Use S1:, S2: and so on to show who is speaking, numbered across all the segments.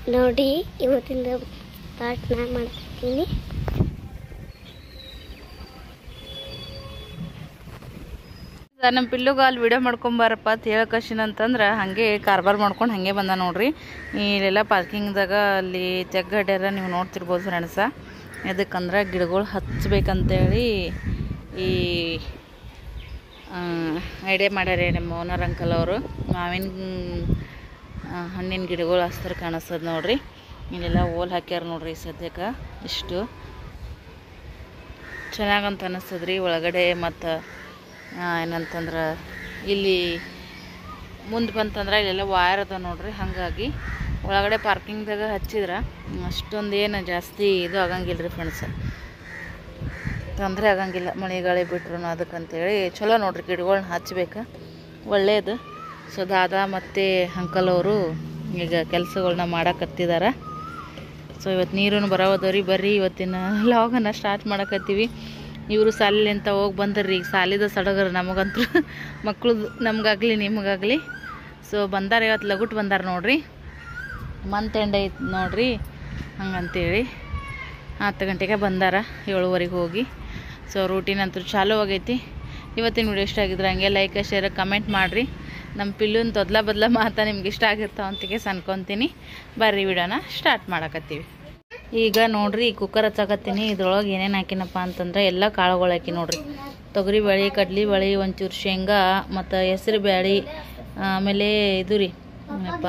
S1: ನೋಡಿ ಇವತ್ತಿಂದ ಸ್ಟಾರ್ಟ್ ನಾನು ಮಾಡ್ತೀನಿ.
S2: ನಮ್ಮ ಪಿಲ್ಲುಗ ಅಲ್ಲಿ ವಿಡಿಯೋ ಮಾಡ್ಕೊಂಬಾರಪ್ಪ ಅಂತ ಹೇಳಕಶಿನಂತಂದ್ರೆ ಹಾಗೆ ಕಾರ್ಬಾರ್ ಮಾಡ್ಕೊಂಡು ಹಾಗೆ ಬಂದ ನೋಡ್ರಿ. ಇಲ್ಲೆಲ್ಲ ಪಾರ್ಕಿಂಗ್ದಾಗ ಅಲ್ಲಿ ತೆಗ್ಗಡ್ಯಾರ ನೀವು ನೋಡ್ತಿರ್ಬೋದು ಫ್ರೆಂಡ್ಸ. ಎದಕ್ಕಂದ್ರೆ ಗಿಡಗಳು ಹಚ್ಬೇಕಂತೇಳಿ ಈ ಐಡಿಯಾ ಮಾಡ್ಯಾರೆ ನಮ್ಮ ಓನರ್ ಅಂಕಲ್ ಅವರು. ಮಾವಿನ ಹಣ್ಣಿನ ಗಿಡಗಳು ಹಸ್ತಾರೆ ಕಾಣಿಸ್ತದೆ ನೋಡ್ರಿ. ಇಲ್ಲೆಲ್ಲ ಓಲ್ ಹಾಕ್ಯಾರ ನೋಡ್ರಿ. ಸದ್ಯಕ್ಕೆ ಇಷ್ಟು ಚೆನ್ನಾಗಂತ ಅನ್ನಿಸ್ತದ್ರಿ ಒಳಗಡೆ. ಮತ್ತು ಏನಂತಂದ್ರೆ ಇಲ್ಲಿ ಮುಂದೆ ಬಂತಂದ್ರೆ ಇಲ್ಲೆಲ್ಲ ವಾಯರ್ ಅದ ನೋಡ್ರಿ. ಹಾಗಾಗಿ ಒಳಗಡೆ ಪಾರ್ಕಿಂಗ್ದಾಗ ಹಚ್ಚಿದ್ರೆ ಅಷ್ಟೊಂದು ಏನು ಜಾಸ್ತಿ ಇದು ಆಗಂಗಿಲ್ಲ ರೀ ಫ್ರೆಂಡ್ಸ್, ತೊಂದರೆ ಆಗಂಗಿಲ್ಲ ಮಳೆ ಗಾಳಿ ಬಿಟ್ರು. ಅದಕ್ಕಂತೇಳಿ ಚಲೋ ನೋಡ್ರಿ ಗಿಡಗಳ್ನ ಹಚ್ಬೇಕು, ಒಳ್ಳೆಯದು. ಸೊ ದಾದಾ ಮತ್ತು ಅಂಕಲ್ ಅವರು ಈಗ ಕೆಲಸಗಳ್ನ ಮಾಡಕತ್ತಿದ್ದಾರೆ. ಸೊ ಇವತ್ತು ನೀರು ಬರೋದವ್ರಿ. ಬರ್ರಿ ಇವತ್ತಿನ ಲಾಗನ್ನು ಸ್ಟಾರ್ಟ್ ಮಾಡಕತ್ತೀವಿ. ಇವರು ಸಾಲಿಲಿಂತ ಹೋಗಿ ಬಂದರ್ರಿ. ಈಗ ಸಾಲಿದ ಸಡಗರ ನಮಗಂತೂ ಮಕ್ಕಳು, ನಮಗಾಗಲಿ ನಿಮಗಾಗಲಿ. ಸೊ ಬಂದಾರ ಇವತ್ತು ಲಗುಟ್ ಬಂದಾರ ನೋಡ್ರಿ. ಮಂತ್ ಎಂಡ್ ಐತೆ ನೋಡ್ರಿ. ಹಂಗಂತೇಳಿ 10 ಗಂಟೆಗೆ ಬಂದಾರ, 7:15 ಹೋಗಿ. ಸೊ ರೂಟೀನ್ ಅಂತೂ ಚಾಲೂ ಆಗೈತಿ. ಇವತ್ತಿನ ವಿಡಿಯೋ ಇಷ್ಟ ಆಗಿದ್ರೆ ಹಂಗೆ ಲೈಕ್ ಶೇರ್ ಕಮೆಂಟ್ ಮಾಡಿರಿ. ನಮ್ಮ ಪಿಲ್ಲುನ ತೊದ್ಲ ಬದಲ ಮಾತಾ ನಿಮ್ಗೆ ಇಷ್ಟ ಆಗಿರ್ತಾವ ಅಂತಿಗೆ ಅನ್ಕೊತೀನಿ. ಬರ್ರಿ ವಿಡಿಯೋನ ಸ್ಟಾರ್ಟ್ ಮಾಡಕತ್ತೀವಿ. ಈಗ ನೋಡ್ರಿ ಕುಕ್ಕರ್ ಹಚ್ಚಾಕತ್ತೀನಿ. ಇದ್ರೊಳಗೆ ಏನೇನು ಹಾಕಿನಪ್ಪ ಅಂತಂದ್ರೆ ಎಲ್ಲ ಕಾಳುಗಳು ಹಾಕಿ ನೋಡ್ರಿ. ತೊಗರಿ ಬೇಳೆ, ಕಡ್ಲಿ ಬೇಳೆ, ಒಂಚೂರು ಶೇಂಗಾ ಮತ್ತು ಹೆಸರು ಬೇಳೆ, ಆಮೇಲೆ ಇದು ರೀ ಅಪ್ಪ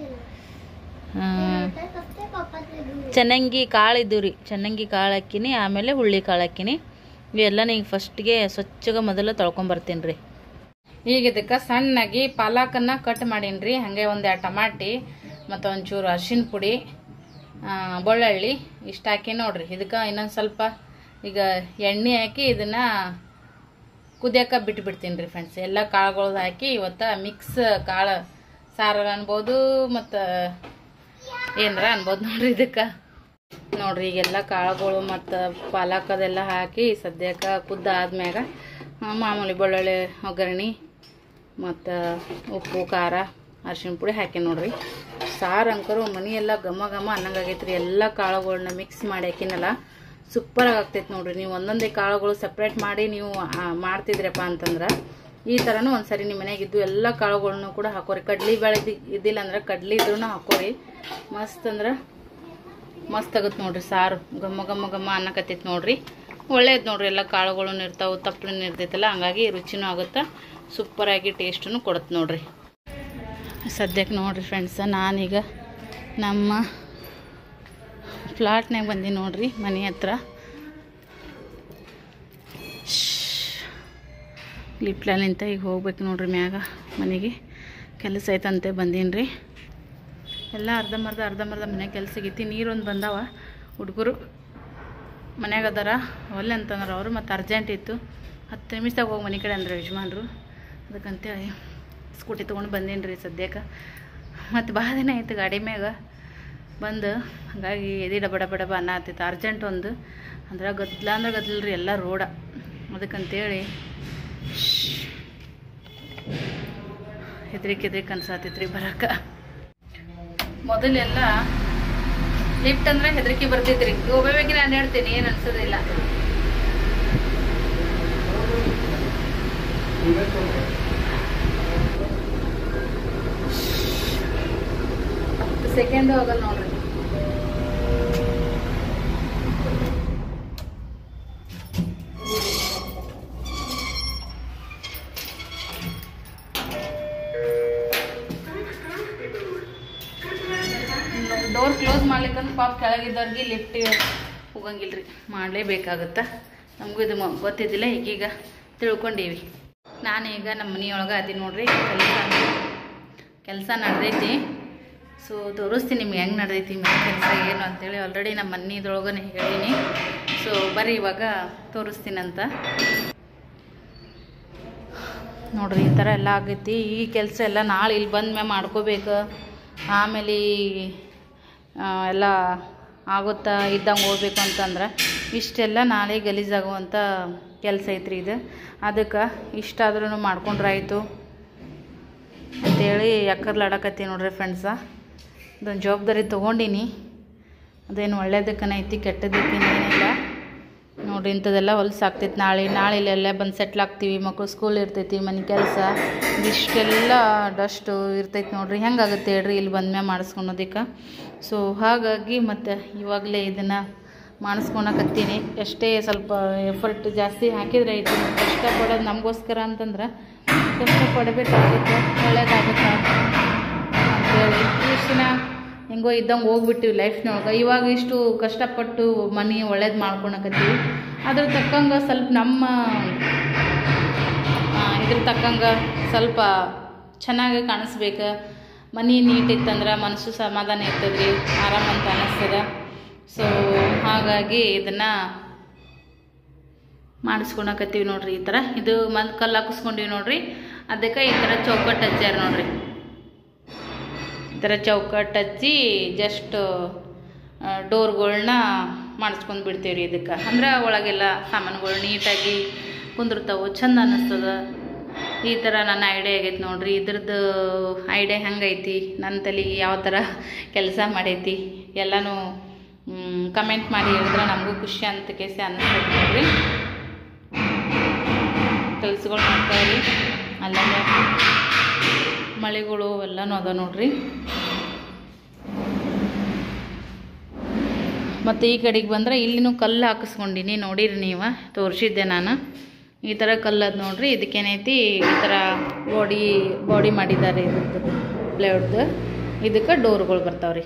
S2: ಚೆನ್ನಾಗಿ ಕಾಳು ಇದ್ದು ರೀ. ಚೆನ್ನಾಗಿ ಕಾಳು ಹಾಕಿನಿ, ಆಮೇಲೆ ಹುಳ್ಳಿ ಕಾಳು ಹಾಕಿನಿ. ಇವೆಲ್ಲ ಈಗ ಫಸ್ಟ್ಗೆ ಸ್ವಚ್ಛಗೆ ಮೊದಲು ತೊಳ್ಕೊಂಬರ್ತೀನಿ ರೀ. ಈಗ ಇದಕ್ಕೆ ಸಣ್ಣಾಗಿ ಪಾಲಕನ್ನು ಕಟ್ ಮಾಡೀನಿ ರೀ. ಹಾಗೆ 1-2 ಟಮಾಟಿ ಮತ್ತು ಒಂಚೂರು ಅರಿಶಿನ ಪುಡಿ, ಬೆಳ್ಳುಳ್ಳಿ ಇಷ್ಟು ಹಾಕಿ ನೋಡ್ರಿ. ಇದಕ್ಕೆ ಇನ್ನೊಂದು ಸ್ವಲ್ಪ ಈಗ ಎಣ್ಣೆ ಹಾಕಿ ಇದನ್ನು ಕುದಿಯೋಕೆ ಬಿಟ್ಬಿಡ್ತೀನಿ ರೀ ಫ್ರೆಂಡ್ಸ್. ಎಲ್ಲ ಕಾಳುಗಳು ಹಾಕಿ ಇವತ್ತು ಮಿಕ್ಸ್ ಕಾಳು ಸಾರು ಅನ್ಬೋದು ಮತ್ತು ಏನಾರ ಅನ್ಬೋದು ನೋಡ್ರಿ. ಇದಕ್ಕೆ ನೋಡ್ರಿ ಈಗೆಲ್ಲ ಕಾಳುಗಳು ಮತ್ತು ಪಾಲಕದೆಲ್ಲ ಹಾಕಿ ಸದ್ಯಕ್ಕೆ ಕುದ್ದ ಆದ್ಮ್ಯಾಗ ಮಾಮೂಲಿ ಬೆಳ್ಳುಳ್ಳಿ ಒಗ್ಗರಣೆ ಮತ್ತು ಉಪ್ಪು ಖಾರ ಅರಿಶಿನ ಪುಡಿ ಹಾಕಿ ನೋಡ್ರಿ. ಸಾರು ಅಂಕರು ಮನೆಯೆಲ್ಲ ಘಮ ಘಮ ಅನ್ನಂಗಾಗೈತೆ ರೀ. ಎಲ್ಲ ಕಾಳುಗಳನ್ನ ಮಿಕ್ಸ್ ಮಾಡಿ ಹಾಕಿನಲ್ಲ ಸೂಪರಾಗಿ ಆಗ್ತೈತೆ ನೋಡ್ರಿ. ನೀವು ಒಂದೊಂದೇ ಕಾಳುಗಳು ಸಪ್ರೇಟ್ ಮಾಡಿ ನೀವು ಮಾಡ್ತಿದ್ರಪ್ಪ ಅಂತಂದ್ರೆ ಈ ಥರನೂ ಒಂದ್ಸರಿ ನಿಮ್ಮ ಮನೆಯಾಗಿದ್ದು ಎಲ್ಲ ಕಾಳುಗಳನ್ನು ಕೂಡ ಹಾಕೋರಿ. ಕಡ್ಲಿ ಬೇಳೆ ಇದ್ದಿಲ್ಲ ಅಂದ್ರೆ ಕಡ್ಲಿ ಇದ್ರೂ ಹಾಕೋರಿ. ಮಸ್ತ್ ಅಂದ್ರೆ ಮಸ್ತ್ ಆಗುತ್ತೆ ನೋಡ್ರಿ. ಸಾರು ಘಮ ಘಮ ಘಮ ಅನ್ನಕತ್ತೈತೆ ನೋಡ್ರಿ. ಒಳ್ಳೇದು ನೋಡ್ರಿ. ಎಲ್ಲ ಕಾಳುಗಳನ್ನು ಇರ್ತಾವೆ, ತಪ್ಪಲನ್ನು ಇರ್ತೈತಲ್ಲ, ಹಂಗಾಗಿ ರುಚಿನೂ ಆಗುತ್ತೆ, ಸೂಪರಾಗಿ ಟೇಸ್ಟನ್ನು ಕೊಡುತ್ತೆ ನೋಡ್ರಿ. ಸದ್ಯಕ್ಕೆ ನೋಡ್ರಿ ಫ್ರೆಂಡ್ಸ, ನಾನೀಗ ನಮ್ಮ ಫ್ಲಾಟ್ನಾಗ ಬಂದೀನಿ ನೋಡ್ರಿ, ಮನೆ ಹತ್ರ. ಲಿಪ್ಲಾಲಿಂತ ಈಗ ಹೋಗ್ಬೇಕು ನೋಡ್ರಿ ಮ್ಯಾಗ ಮನೆಗೆ. ಕೆಲಸ ಐತಂತೆ ಬಂದೀನಿ ರೀ. ಎಲ್ಲ ಅರ್ಧಂಬರ್ಧ ಮನೆ ಕೆಲಸ ಆಗೈತಿ. ನೀರೊಂದು ಬಂದಾವ. ಹುಡುಗರು ಮನ್ಯಾಗ ಅದಾರ, ಒಲ್ಲೆ ಅಂತಂದ್ರೆ ಅವರು. ಮತ್ತು ಅರ್ಜೆಂಟ್ ಇತ್ತು, 10 ನಿಮಿಷದಾಗ ಹೋಗಿ ಮನೆ ಕಡೆ ಅಂದ್ರೆ ಯಜಮಾನ್ರು. ಅದಕ್ಕಂತೇಳಿ ಸ್ಕೂಟಿ ತೊಗೊಂಡು ಬಂದೀನಿ ರೀ ಸದ್ಯಕ್ಕೆ. ಮತ್ತು ಭಾಳ ದಿನ ಆಯ್ತು ಗಾಡಿ ಮ್ಯಾಗ ಬಂದು, ಹಾಗಾಗಿ ಎದೆ ಡಬ ಡಬ ಡಬ ಅನ್ನ ಆಗ್ತೈತೆ. ಅರ್ಜೆಂಟ್ ಒಂದು ಅಂದ್ರೆ ಗದ್ಲ ಅಂದ್ರೆ ಗದ್ಲ ರೀ ಎಲ್ಲ ರೋಡ. ಅದಕ್ಕಂತೇಳಿ ಹೆದ್ರಿಕೆ ಅನ್ಸಾತೈತ್ರಿ ಬರೋಕೆ. ಮೊದಲೆಲ್ಲ ಲಿಫ್ಟ್ ಅಂದ್ರೆ ಹೆದರಿಕೆ ಬರ್ತಿದ್ರಿ. ಒಬ್ಬೊಬ್ಬಗೆ ನಾನು ಹೇಳ್ತೀನಿ, ಏನು ಅನ್ಸೋದಿಲ್ಲ. ಸೆಕೆಂಡು ಹೋಗಲ್ಲ ನೋಡ್ರಿ. ಡೋರ್ ಕ್ಲೋಸ್ ಮಾಡ್ಲಿಕ್ಕಂದ್ರೆ ಪಾಪ ಕೆಳಗಿದ್ದವ್ರಿಗೆ ಲಿಫ್ಟ್ ಹೋಗಂಗಿಲ್ಲ ರೀ, ಮಾಡಲೇಬೇಕಾಗತ್ತೆ. ನಮಗೂ ಇದು ಗೊತ್ತಿದ್ದಿಲ್ಲ, ಈಗೀಗ ತಿಳ್ಕೊಂಡೀವಿ. ನಾನೀಗ ನಮ್ಮ ಮನೆಯೊಳಗೆ ಅದೀನಿ ನೋಡ್ರಿ. ಕೆಲಸ ನಡೆದೈತಿ. ಸೊ ತೋರಿಸ್ತೀನಿ ನಿಮ್ಗೆ ಹೆಂಗೆ ನಡೆದೈತಿ ಮನೆ ಕೆಲಸ ಏನು ಅಂತೇಳಿ. ಆಲ್ರೆಡಿ ನಮ್ಮ ಮನೆಯೊಳಗನೆ ಹೇಳೀನಿ. ಸೊ ಬರ್ರಿ ಇವಾಗ ತೋರಿಸ್ತೀನಂತ ನೋಡ್ರಿ. ಈ ಥರ ಎಲ್ಲ ಆಗೈತಿ. ಈ ಕೆಲಸ ಎಲ್ಲ ನಾಳೆ ಇಲ್ಲಿ ಬಂದ ಮ್ಯಾಗ ಮಾಡ್ಕೋಬೇಕು. ಆಮೇಲೆ ಎಲ್ಲ ಆಗುತ್ತಾ ಇದ್ದಂಗೆ ಹೋಗ್ಬೇಕು ಅಂತಂದ್ರೆ ಇಷ್ಟೆಲ್ಲ ನಾಳೆ ಗಲೀಜಾಗುವಂಥ ಕೆಲಸ ಐತ್ರಿ ಇದು. ಅದಕ್ಕೆ ಇಷ್ಟಾದ್ರೂ ಮಾಡ್ಕೊಂಡ್ರಾಯ್ತು ಅಂತೇಳಿ ಯಾಕರ್ಲಾಡಕತ್ತಿ ನೋಡ್ರಿ ಫ್ರೆಂಡ್ಸ. ಅದೊಂದು ಜವಾಬ್ದಾರಿ ತೊಗೊಂಡಿನಿ. ಅದೇನು ಒಳ್ಳೇದಕ್ಕನ ಐತಿ, ಕೆಟ್ಟದಕ್ಕೇನು ಏನಿಲ್ಲ ನೋಡಿರಿ. ಇಂಥದ್ದೆಲ್ಲ ಹೊಲ್ಸಾಗ್ತೈತಿ. ನಾಳೆ ಇಲ್ಲೆಲ್ಲ ಬಂದು ಸೆಟ್ಲ್ ಆಗ್ತೀವಿ, ಮಕ್ಕಳು ಸ್ಕೂಲ್ ಇರ್ತೈತಿ, ಮನೆ ಕೆಲಸ, ಇಷ್ಟೆಲ್ಲ ಡಸ್ಟು ಇರ್ತೈತಿ ನೋಡಿರಿ. ಹೆಂಗಾಗುತ್ತೆ ಹೇಳ್ರಿ ಇಲ್ಲಿ ಬಂದ್ಮೇಲೆ ಮಾಡಿಸ್ಕೊಳೋದಕ್ಕೆ. ಸೊ ಹಾಗಾಗಿ ಮತ್ತು ಇವಾಗಲೇ ಇದನ್ನು ಮಾಡಿಸ್ಕೊಳಕತ್ತೀನಿ. ಎಷ್ಟೇ ಸ್ವಲ್ಪ ಎಫರ್ಟ್ ಜಾಸ್ತಿ ಹಾಕಿದರೆ ಐತಿ. ಕಷ್ಟಪಡೋದು ನಮಗೋಸ್ಕರ ಅಂತಂದ್ರೆ ಕಷ್ಟಪಡಬೇಕಾಗುತ್ತೆ, ಒಳ್ಳೇದಾಗುತ್ತೆ ಅಂತೇಳಿ ಇಷ್ಟು ದಿನ ಹೆಂಗೋ ಇದ್ದಂಗೆ ಹೋಗ್ಬಿಟ್ಟಿವಿ ಲೈಫ್ನೊಳಗೆ. ಇವಾಗ ಇಷ್ಟು ಕಷ್ಟಪಟ್ಟು ಮನೆ ಒಳ್ಳೇದು ಮಾಡ್ಕೊಳಕತ್ತೀವಿ. ಅದ್ರ ತಕ್ಕಂಗೆ ಸ್ವಲ್ಪ ನಮ್ಮ ಇದ್ರ ತಕ್ಕಂಗೆ ಸ್ವಲ್ಪ ಚೆನ್ನಾಗಿ ಕಾಣಿಸ್ಬೇಕು. ಮನೆ ನೀಟ್ ಇತ್ತಂದ್ರೆ ಮನಸ್ಸು ಸಮಾಧಾನ ಇರ್ತದ್ರಿ, ಆರಾಮಂತ ಅನ್ನಿಸ್ತದ. ಸೊ ಹಾಗಾಗಿ ಇದನ್ನು ಮಾಡಿಸ್ಕೊಳಕತ್ತೀವಿ ನೋಡ್ರಿ. ಈ ಥರ ಇದು ಕಲ್ಲು ಹಾಕಿಸ್ಕೊಂಡಿವಿ ನೋಡ್ರಿ. ಅದಕ್ಕೆ ಈ ಥರ ಚೌಕಟ್ಟು ಹಚ್ಚಾರ ನೋಡ್ರಿ. ಈ ಥರ ಚೌಕಟ್ಟು ಹಚ್ಚಿ ಜಸ್ಟ್ ಡೋರ್ಗಳ್ನ ಮಾಡಿಸ್ಕೊಂಡು ಬಿಡ್ತೀವಿ ರೀ. ಇದಕ್ಕೆ ಅಂದ್ರೆ ಒಳಗೆಲ್ಲ ಸಾಮಾನುಗಳು ನೀಟಾಗಿ ಕುಂದಿರ್ತಾವೆ, ಚಂದ ಅನ್ನಿಸ್ತದ. ಈ ಥರ ನನ್ನ ಐಡಿಯಾ ಆಗೈತೆ ನೋಡ್ರಿ. ಇದ್ರದ್ದು ಐಡಿಯಾ ಹೆಂಗೈತಿ, ನನ್ನ ತಲೆಗೆ ಯಾವ ಥರ ಕೆಲಸ ಮಾಡೈತಿ ಎಲ್ಲನೂ ಕಮೆಂಟ್ ಮಾಡಿ ಹೇಳಿದ್ರೆ ನಮಗೂ ಖುಷಿ ಅಂತ ಕೇಸಿ ಅನ್ನಿಸ್ತದೆ ನೋಡ್ರಿ. ಕೆಲಸಗಳು ಮಾಡ್ತಾಯಿರಿ. ಅಲ್ಲೇ ಮಳೆಗಳು ಎಲ್ಲನೂ ಅದ ನೋಡ್ರಿ. ಮತ್ತು ಈ ಕಡೆಗೆ ಬಂದರೆ ಇಲ್ಲಿನೂ ಕಲ್ಲು ಹಾಕಿಸ್ಕೊಂಡಿನಿ ನೋಡಿರಿ, ನೀವು ತೋರಿಸಿದ್ದೆ ನಾನು. ಈ ಥರ ಕಲ್ಲದು ನೋಡ್ರಿ. ಇದಕ್ಕೇನೈತಿ ಈ ಥರ ಬಾಡಿ ಮಾಡಿದ್ದಾರೆ ಇದ್ರದ್ದು ಪ್ಲೇಟ್ದು. ಇದಕ್ಕೆ ಡೋರ್ಗಳು ಬರ್ತಾವ್ರಿ,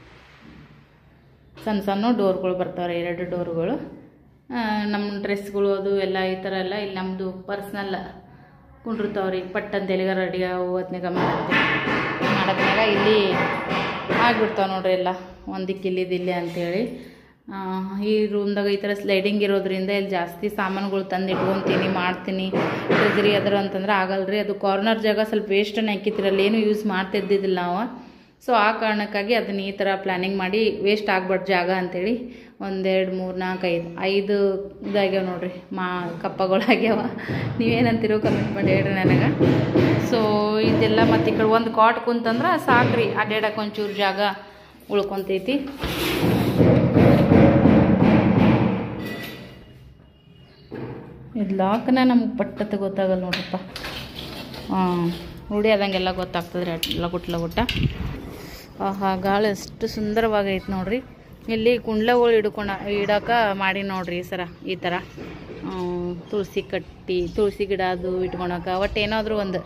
S2: ಸಣ್ಣ ಸಣ್ಣ ಡೋರ್ಗಳು ಬರ್ತಾವ್ರಿ, 2 ಡೋರ್ಗಳು. ನಮ್ಮ ಡ್ರೆಸ್ಗಳು ಅದು ಎಲ್ಲ ಈ ಥರ ಎಲ್ಲ ಇಲ್ಲಿ ನಮ್ಮದು ಪರ್ಸ್ನಲ್ ಕುಂಡಿರ್ತಾವ್ರಿ. ಪಟ್ಟಂತ ಎಲ್ಲಿಗಾರ ರೆಡಿ ಹೋಗೋತ್ನಾಗ ಮಾಡೋದ್ನಾಗ ಇಲ್ಲಿ ಆಗಿಬಿಡ್ತಾವೆ ನೋಡ್ರಿ. ಎಲ್ಲ ಒಂದಕ್ಕೆ ಇಲ್ಲಿದ್ದಿಲ್ಲ ಅಂಥೇಳಿ ಈ ರೂಮ್ದಾಗ ಈ ಥರ ಸ್ಲೈಡಿಂಗ್ ಇರೋದ್ರಿಂದ ಇಲ್ಲಿ ಜಾಸ್ತಿ ಸಾಮಾನುಗಳು ತಂದು ಇಟ್ಕೊತೀನಿ, ಮಾಡ್ತೀನಿ. ಟ್ರೆಜರಿ ಅದರ ಅಂತಂದ್ರೆ ಆಗಲ್ರಿ. ಅದು ಕಾರ್ನರ್ ಜಾಗ ಸ್ವಲ್ಪ ವೇಸ್ಟನ್ನು ಹಾಕಿತ್ರಿ, ಅಲ್ಲಿ ಏನೂ ಯೂಸ್ ಮಾಡ್ತಿದ್ದಿದ್ದಿಲ್ಲ ನಾವು. ಸೊ ಆ ಕಾರಣಕ್ಕಾಗಿ ಅದನ್ನ ಈ ಥರ ಪ್ಲ್ಯಾನಿಂಗ್ ಮಾಡಿ ವೇಸ್ಟ್ ಆಗ್ಬಾರ್ದು ಜಾಗ ಅಂಥೇಳಿ 1 2 3 4 5 ಇದಾಗ್ಯಾವ ನೋಡ್ರಿ. ಕಪ್ಪಗಳಾಗ್ಯಾವ. ನೀವೇನಂತೀರೋ ಕಮೆಂಟ್ ಮಾಡಿ ಹೇಳ್ರಿ ನನಗೆ. ಸೊ ಇದೆಲ್ಲ ಮತ್ತು ಈ ಕಡೆ ಒಂದು ಕಾಟ್ ಕುಂತಂದ್ರೆ ಸಾಕ್ರಿ, ಅಡ್ಡಾಡಕ್ಕೆ ಒಂಚೂರು ಜಾಗ ಉಳ್ಕೊತೈತಿ. ಇದು ಲಾಕ್ನ ನಮ್ಗೆ ಪಟ್ಟತ್ತ ಗೊತ್ತಾಗಲ್ಲ ನೋಡ್ರಪ್ಪ. ರೂಢಿ ಆದಂಗೆಲ್ಲ ಗೊತ್ತಾಗ್ತದ್ರಿ ಲಗುಟ್ಟ. ಆಹಾ, ಗಾಳಿ ಎಷ್ಟು ಸುಂದರವಾಗೈತೆ ನೋಡ್ರಿ. ಇಲ್ಲಿ ಕುಂಡ್ಲಗಳು ಇಡೋಕೆ ಮಾಡಿ ನೋಡ್ರಿ ಈ ಥರ ತುಳಸಿ ಗಿಡ ಅದು ಇಟ್ಕೊಳಕ್ಕೆ, ಒಟ್ಟು ಏನಾದರೂ ಒಂದು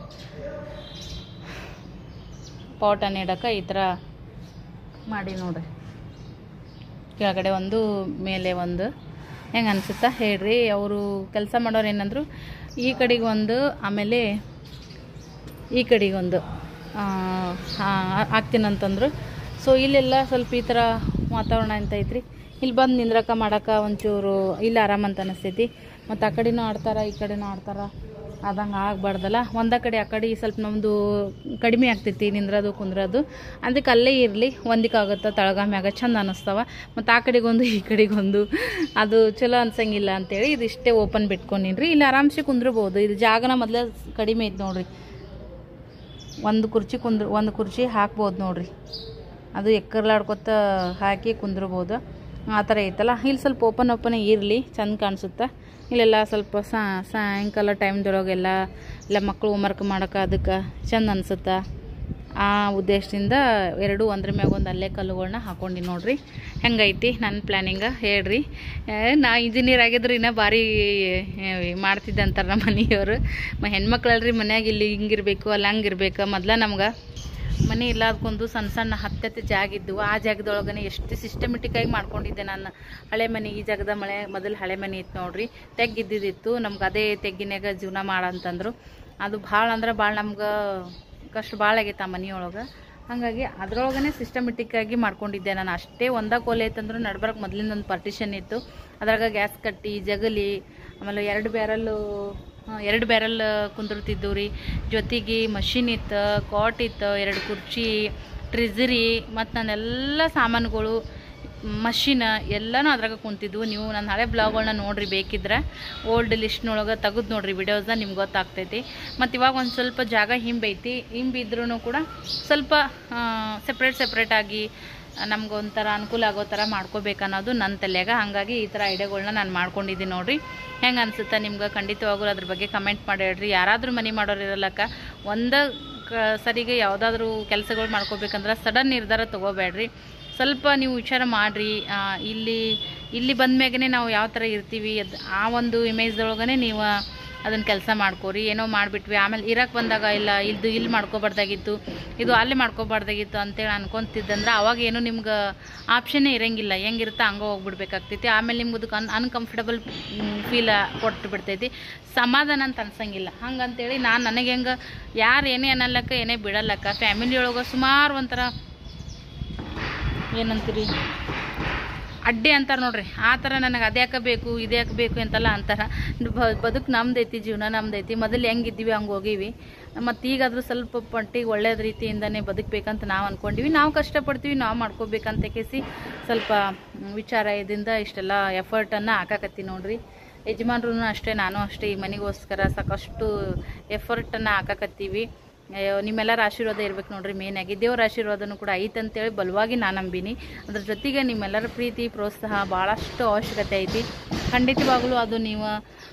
S2: ಪಾಟನ್ನು ಇಡೋಕೆ ಈ ಥರ ಮಾಡಿ ನೋಡ್ರಿ. ಕೆಳಗಡೆ ಒಂದು, ಮೇಲೆ ಒಂದು. ಹೆಂಗೆ ಅನಿಸುತ್ತಾ ಹೇಳ್ರಿ. ಅವರು ಕೆಲಸ ಮಾಡೋರು ಏನಂದ್ರು ಈ ಕಡೆಗೆ ಒಂದು, ಆಮೇಲೆ ಈ ಕಡೆಗೆ ಒಂದು ಹಾಕ್ತೀನಂತಂದ್ರು. ಸೊ ಇಲ್ಲೆಲ್ಲ ಸ್ವಲ್ಪ ಈ ಥರ ವಾತಾವರಣ ಅಂತ ಐತ್ರಿ. ಇಲ್ಲಿ ಬಂದು ನಿಂದ್ರಕ ಮಾಡೋಕೆ ಒಂಚೂರು ಇಲ್ಲಿ ಆರಾಮಂತ ಅನಿಸ್ತೈತಿ. ಮತ್ತು ಆ ಕಡೆನೂ ಆಡ್ತಾರೆ, ಈ ಕಡೆನೂ ಆಡ್ತಾರೆ. ಅದಂಗೆ ಆಗಬಾರ್ದಲ್ಲ. ಒಂದೇ ಕಡೆ ಆ ಕಡೆ ಸ್ವಲ್ಪ ನಮ್ಮದು ಕಡಿಮೆ ಆಗ್ತೈತಿ ನಿಂದ್ರೋದು ಕುಂದ್ರೋದು. ಅದಕ್ಕೆ ಅಲ್ಲೇ ಇರಲಿ, ಒಂದಕ್ಕಾಗುತ್ತೆ ತಳಗ ಮ್ಯಾಗ ಚಂದ ಅನ್ನಿಸ್ತಾವ. ಮತ್ತು ಆ ಕಡೆಗೊಂದು ಈ ಕಡೆಗೊಂದು ಅದು ಚಲೋ ಅನ್ಸಂಗಿಲ್ಲ ಅಂತೇಳಿ ಇದು ಇಷ್ಟೇ ಓಪನ್ ಬಿಟ್ಕೊಂಡಿನ್ರಿ. ಇಲ್ಲಿ ಆರಾಮ್ಸೆ ಕುಂದ್ರಬೋದು. ಇದು ಜಾಗನ ಮೊದಲೇ ಕಡಿಮೆ ಐತೆ ನೋಡ್ರಿ. ಒಂದು ಕುರ್ಚಿ ಹಾಕ್ಬೋದು ನೋಡ್ರಿ. ಅದು ಎಕ್ಕರ್ಲಾಡ್ಕೊತ ಹಾಕಿ ಕುಂದ್ರಬೋದು. ಆ ಥರ ಐತಲ್ಲ. ಇಲ್ಲಿ ಸ್ವಲ್ಪ ಓಪನ್ ಇರಲಿ, ಚಂದ ಕಾಣಿಸುತ್ತೆ. ಇಲ್ಲೆಲ್ಲ ಸ್ವಲ್ಪ ಸಾಯಂಕಾಲ ಟೈಮ್ದೊಳಗೆಲ್ಲ ಮಕ್ಕಳು ಹೋಮ್ವರ್ಕ್ ಮಾಡೋಕೆ ಅದಕ್ಕೆ ಚಂದ ಅನ್ಸುತ್ತೆ. ಆ ಉದ್ದೇಶದಿಂದ 2 ಒಂದ್ರ ಮ್ಯಾಗ ಒಂದು ಅಲ್ಲೇ ಕಲ್ಲುಗಳನ್ನ ಹಾಕ್ಕೊಂಡು ನೋಡ್ರಿ. ಹೆಂಗೈತಿ ನನ್ನ ಪ್ಲ್ಯಾನಿಂಗ ಹೇಳ್ರಿ. ನಾ ಇಂಜಿನಿಯರ್ ಆಗಿದ್ರೆ ಇನ್ನೂ ಭಾರಿ ಮಾಡ್ತಿದ್ದೆ ಅಂತಾರೆ ನಮ್ಮ ಮನೆಯವರು. ಹೆಣ್ಮಕ್ಳಲ್ರಿ ಮನ್ಯಾಗ ಇಲ್ಲಿ ಹಿಂಗಿರ್ಬೇಕು ಅಲ್ಲಿ ಹಂಗಿರ್ಬೇಕು. ಮೊದಲ ನಮ್ಗೆ ಮನೆ ಇಲ್ಲಾದ್ಕೊಂಡು ಸಣ್ಣ ಹತ್ತತ್ತು ಜಾಗ ಇದ್ದವು. ಆ ಜಾಗದೊಳಗನೆ ಎಷ್ಟು ಸಿಸ್ಟಮೆಟಿಕ್ಕಾಗಿ ಮಾಡ್ಕೊಂಡಿದ್ದೆ ನಾನು. ಹಳೆ ಮನೆ, ಈ ಜಾಗದ ಮೊದಲು ಹಳೆ ಮನೆ ಇತ್ತು ನೋಡ್ರಿ. ತೆಗ್ಗಿದ್ದಿತ್ತು. ನಮ್ಗೆ ಅದೇ ತೆಗ್ಗಿನಾಗ ಜೀವನ ಮಾಡಂತಂದ್ರು. ಅದು ಭಾಳ ಅಂದ್ರೆ ಭಾಳ ನಮ್ಗೆ ಕಷ್ಟ ಭಾಳ ಆಗೈತೆ ಆ ಮನೆಯೊಳಗೆ. ಹಾಗಾಗಿ ಅದರೊಳಗನೆ ಸಿಸ್ಟಮೆಟಿಕ್ಕಾಗಿ ಮಾಡ್ಕೊಂಡಿದ್ದೆ ನಾನು. ಅಷ್ಟೇ ಒಂದೇ ಕೋಲೆ ಐತಂದ್ರೆ ನಡ್ಬರಕ್ಕೆ ಮೊದಲಿಂದ ಒಂದು ಪಾರ್ಟಿಷನ್ ಇತ್ತು. ಅದ್ರಾಗ ಗ್ಯಾಸ್ ಕಟ್ಟಿ ಜಗಲಿ, ಆಮೇಲೆ 2 ಬ್ಯಾರಲ್ ಕುಂದಿರ್ತಿದ್ದವು ರೀ. ಜೊತೆಗೆ ಮಷಿನ್ ಇತ್ತು, ಕಾಟ್ ಇತ್ತು, 2 ಕುರ್ಚಿ, ಟ್ರೆಜರಿ, ಮತ್ತು ನನ್ನೆಲ್ಲ ಸಾಮಾನುಗಳು ಮಷಿನ್ ಎಲ್ಲನೂ ಅದ್ರಾಗ ಕುಂತಿದ್ವು. ನೀವು ನನ್ನ ಹಳೆ ಬ್ಲಾಗ್ಗಳನ್ನ ನೋಡ್ರಿ, ಬೇಕಿದ್ರೆ ಓಲ್ಡ್ ಲಿಸ್ಟ್ನೊಳಗೆ ತೆಗೆದು ನೋಡ್ರಿ ವಿಡಿಯೋಸ್ನ, ನಿಮ್ಗೆ ಗೊತ್ತಾಗ್ತೈತಿ. ಮತ್ತು ಇವಾಗ ಒಂದು ಸ್ವಲ್ಪ ಜಾಗ ಹಿಂಬೈತಿ, ಹಿಂಬಿದ್ರೂ ಕೂಡ ಸ್ವಲ್ಪ ಸೆಪ್ರೇಟಾಗಿ ನಮ್ಗೊಂಥರ ಅನುಕೂಲ ಆಗೋ ಥರ ಮಾಡ್ಕೋಬೇಕನ್ನೋದು ನನ್ನ ತಲೆಯಾಗ. ಹಾಗಾಗಿ ಈ ಥರ ಐಡಿಯಾಗಳನ್ನ ನಾನು ಮಾಡ್ಕೊಂಡಿದ್ದೀನಿ ನೋಡಿರಿ. ಹೆಂಗೆ ಅನಿಸುತ್ತಾ ನಿಮ್ಗೆ? ಖಂಡಿತವಾಗ್ಲೂ ಅದ್ರ ಬಗ್ಗೆ ಕಮೆಂಟ್ ಮಾಡಿ ಹೇಳ್ರಿ. ಯಾರಾದರೂ ಮನೆ ಮಾಡೋರು ಇರಲ್ಲಕ್ಕ, ಸರಿಗೆ ಯಾವುದಾದ್ರೂ ಕೆಲಸಗಳು ಮಾಡ್ಕೋಬೇಕಂದ್ರೆ ಸಡನ್ ನಿರ್ಧಾರ ತೊಗೋಬೇಡ್ರಿ. ಸ್ವಲ್ಪ ನೀವು ವಿಚಾರ ಮಾಡಿರಿ. ಇಲ್ಲಿ ಬಂದ್ಮ್ಯಾಗೇ ನಾವು ಯಾವ ಥರ ಇರ್ತೀವಿ ಆ ಒಂದು ಇಮೇಜ್ದೊಳಗನೆ ನೀವು ಅದನ್ನು ಕೆಲಸ ಮಾಡ್ಕೋರಿ. ಏನೋ ಮಾಡಿಬಿಟ್ವಿ, ಆಮೇಲೆ ಇರಕ್ಕೆ ಬಂದಾಗ ಇಲ್ಲ ಇಲ್ಲಿ ಮಾಡ್ಕೋಬಾರ್ದಾಗಿತ್ತು, ಇದು ಅಲ್ಲಿ ಮಾಡ್ಕೋಬಾರ್ದಾಗಿತ್ತು ಅಂತೇಳಿ ಅನ್ಕೊತಿದ್ದಂದ್ರೆ ಅವಾಗ ಏನೂ ನಿಮ್ಗೆ ಆಪ್ಷನ್ನೇ ಇರೋಂಗಿಲ್ಲ. ಹೆಂಗಿರುತ್ತೆ ಹಂಗೆ ಹೋಗ್ಬಿಡ್ಬೇಕಾಗ್ತೈತಿ. ಆಮೇಲೆ ನಿಮ್ಗೆ ಅದಕ್ಕೆ ಅನ್ಕಂಫರ್ಟಬಲ್ ಫೀಲ್ ಕೊಟ್ಟು ಬಿಡ್ತೈತಿ, ಸಮಾಧಾನ ಅಂತ ಅನ್ಸಂಗಿಲ್ಲ. ಹಂಗಂತೇಳಿ ನನಗೆ ಹೆಂಗೆ ಯಾರು ಏನೇ ಅನ್ನಲ್ಲಕ್ಕ ಏನೇ ಬಿಡಲ್ಲಕ್ಕ. ಫ್ಯಾಮಿಲಿ ಒಳಗೆ ಸುಮಾರು ಒಂಥರ ಏನಂತೀರಿ ಅಡ್ಡಿ ಅಂತಾರೆ ನೋಡ್ರಿ, ಆ ಥರ ನನಗೆ ಅದ್ಯಾಕೆ ಬೇಕು ಇದ್ಯಾಕೆ ಬೇಕು ಅಂತೆಲ್ಲ ಅಂತಾರೆ. ಬದುಕು ನಮ್ದೈತಿ, ಜೀವನ ನಮ್ದೈತಿ. ಮೊದಲು ಹೆಂಗಿದ್ದೀವಿ ಹಂಗೆ ಹೋಗೀವಿ. ಮತ್ತು ಈಗಾದರೂ ಸ್ವಲ್ಪ ಮಟ್ಟಿಗೆ ಒಳ್ಳೆಯ ರೀತಿಯಿಂದನೇ ಬದುಕಬೇಕಂತ ನಾವು ಅಂದ್ಕೊಂಡಿವಿ. ನಾವು ಕಷ್ಟಪಡ್ತೀವಿ, ನಾವು ಮಾಡ್ಕೋಬೇಕಂತ ಕೇಸಿ ಸ್ವಲ್ಪ ವಿಚಾರ ಇದರಿಂದ ಇಷ್ಟೆಲ್ಲ ಎಫರ್ಟನ್ನು ಹಾಕಕತ್ತಿ ನೋಡ್ರಿ. ಯಜಮಾನ್ರೂ ಅಷ್ಟೇ, ನಾನು ಅಷ್ಟೇ ಈ ಮನೆಗೋಸ್ಕರ ಸಾಕಷ್ಟು ಎಫರ್ಟನ್ನು ಹಾಕಕತ್ತೀವಿ. ನಿಮ್ಮೆಲ್ಲರ ಆಶೀರ್ವಾದ ಇರ್ಬೇಕು ನೋಡ್ರಿ. ಮೇನಾಗಿ ದೇವ್ರ ಆಶೀರ್ವಾದನೂ ಕೂಡ ಐತಂತೇಳಿ ಬಲವಾಗಿ ನಾನು ನಂಬಿನಿ. ಅದ್ರ ಜೊತೆಗೆ ನಿಮ್ಮೆಲ್ಲರ ಪ್ರೀತಿ ಪ್ರೋತ್ಸಾಹ ಭಾಳಷ್ಟು ಅವಶ್ಯಕತೆ ಐತಿ. ಖಂಡಿತವಾಗ್ಲೂ ಅದು ನೀವು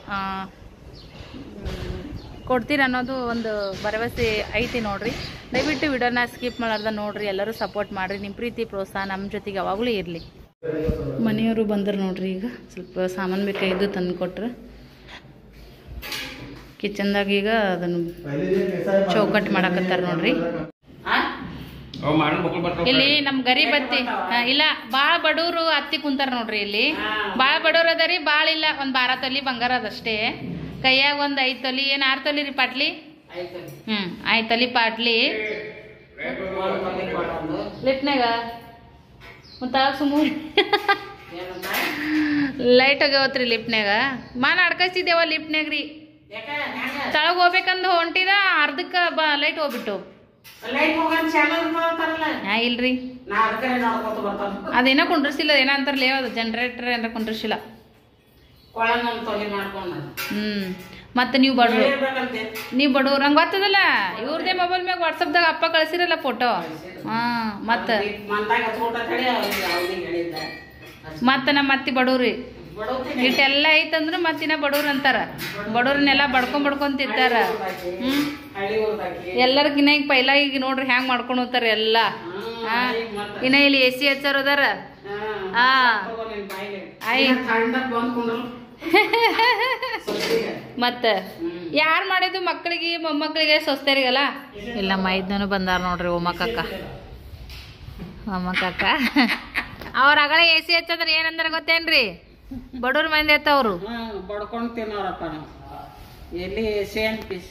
S2: ಕೊಡ್ತೀರ ಅನ್ನೋದು ಒಂದು ಭರವಸೆ ಐತಿ ನೋಡ್ರಿ. ದಯವಿಟ್ಟು ವಿಡಿಯೋನ ಸ್ಕಿಪ್ ಮಾಡಾರ್ದ ನೋಡ್ರಿ, ಎಲ್ಲರೂ ಸಪೋರ್ಟ್ ಮಾಡಿರಿ. ನಿಮ್ಮ ಪ್ರೀತಿ ಪ್ರೋತ್ಸಾಹ ನಮ್ಮ ಜೊತೆಗೆ ಯಾವಾಗಲೂ ಇರಲಿ. ಮನೆಯವರು ಬಂದರು ನೋಡ್ರಿ. ಈಗ ಸ್ವಲ್ಪ ಸಾಮಾನು ಬೇಕಾಗಿದ್ದು ತಂದು ಕೊಟ್ರು. ಕಿಚನ್ದಾಗ ಈಗ ಅದನ್ನು ಚೌಕಟ್ಟು ಮಾಡಕತ್ತಾರ ನೋಡ್ರಿ. ಇಲ್ಲಿ ನಮ್ ಗರೀಬ್ ಅತ್ತಿ ಇಲ್ಲ, ಭಾಳ ಬಡವರು ಅತ್ತಿ ಕುಂತಾರ ನೋಡ್ರಿ. ಇಲ್ಲಿ ಭಾಳ ಬಡವ್ರು ಅದರಿ, ಭಾಳ ಇಲ್ಲ. ಒಂದು 12 ತೊಲಿ ಬಂಗಾರ ಅದಷ್ಟೇ. ಕೈಯಾಗ ಒಂದು 5 ತೊಲಿ, ಏನು 6 ತೊಲಿ ರೀ ಪಾಟ್ಲಿ? 5 ತೊಲಿ ಪಾಟ್ಲಿ ಲಿಪ್ನಾಗ ಮತ್ತು ಸುಮೂರಿ ಲೈಟ್ ಹೋಗ್ಯಾವತ್ರಿ ಲಿಪ್ನ್ಯಾಗ. ಮಾನ ಅಡ್ಕಸಿದ್ದೇವ ಲಿಪ್ನ್ಯಾಗ ರೀ. ತಳಗ್ ಹೋಗ್ಬೇಕಂದು ಹೊಂಟಿದ, ಅರ್ಧಕ್ಕೆ ಲೈಟ್ ಹೋಗ್ಬಿಟ್ಟು. ಇಲ್ರಿ ಅದೇನೋ ಕುಂಡ್ರಿಸಿಲ್ಲ, ಏನೋ ಅಂತಾರಲ್ಲ ಅದು ಜನರೇಟರ್ ಏನಾರ ಕುಂಡ್ರಿಸಿಲ್ಲ. ಮತ್ತೆ ನೀವು ಬಡವ್ರು ಹಂಗೆ ಗೊತ್ತದಲ್ಲ. ಇವ್ರದೇ ಮೊಬೈಲ್ ಮ್ಯಾಗ ವಾಟ್ಸಪ್ದಾಗ ಅಪ್ಪ ಕಳ್ಸಿರಲ್ಲ ಫೋಟೋ. ಮತ್ತೆ ನಮ್ಮ ಅತ್ತಿ ಬಡವ್ರಿ. ಇಟ್ಟೆಲ್ಲ ಐತಂದ್ರೆ ಮತ್ತಿನ ಬಡವ್ರು ಅಂತಾರ. ಬಡವ್ರನ್ನೆಲ್ಲ ಬಡ್ಕೊಂತಿರ್ತಾರ. ಎಲ್ಲರಿಗಿನ್ನ ಈಗ ಪೈಲ ಈಗ ನೋಡ್ರಿ ಹ್ಯಾಂಗ್ ಮಾಡ್ಕೊಂಡು ಹೋಗ್ತಾರ ಎಲ್ಲ. ಇನ್ನ ಇಲ್ಲಿ AC ಹಚ್ಚಾರ ಅದಾರ. ಮತ್ತ ಯಾರು ಮಾಡಿದ್ದು ಮಕ್ಕಳಿಗೆ ಮೊಮ್ಮಕ್ಕಳಿಗೆ ಸೊಸ್ತರಿಗಲ್ಲ. ಇಲ್ಲ ಮೈದ್ನೂ ಬಂದಾರ ನೋಡ್ರಿ. ಒಮ್ಮಕ್ಕ ಅವ್ರ ಅಗಳ AC ಹಚ್ಚಂದ್ರೆ ಏನಂದ್ರ ಗೊತ್ತೇನ್ರಿ? ಬಡವ್ರ ಮಂದಿ ಐತವ್ರು
S3: ಬಡ್ಕೊಂಡ್ ತಿನ್ನೋರಪ್ಪ. ಎಲ್ಲಿ CNPC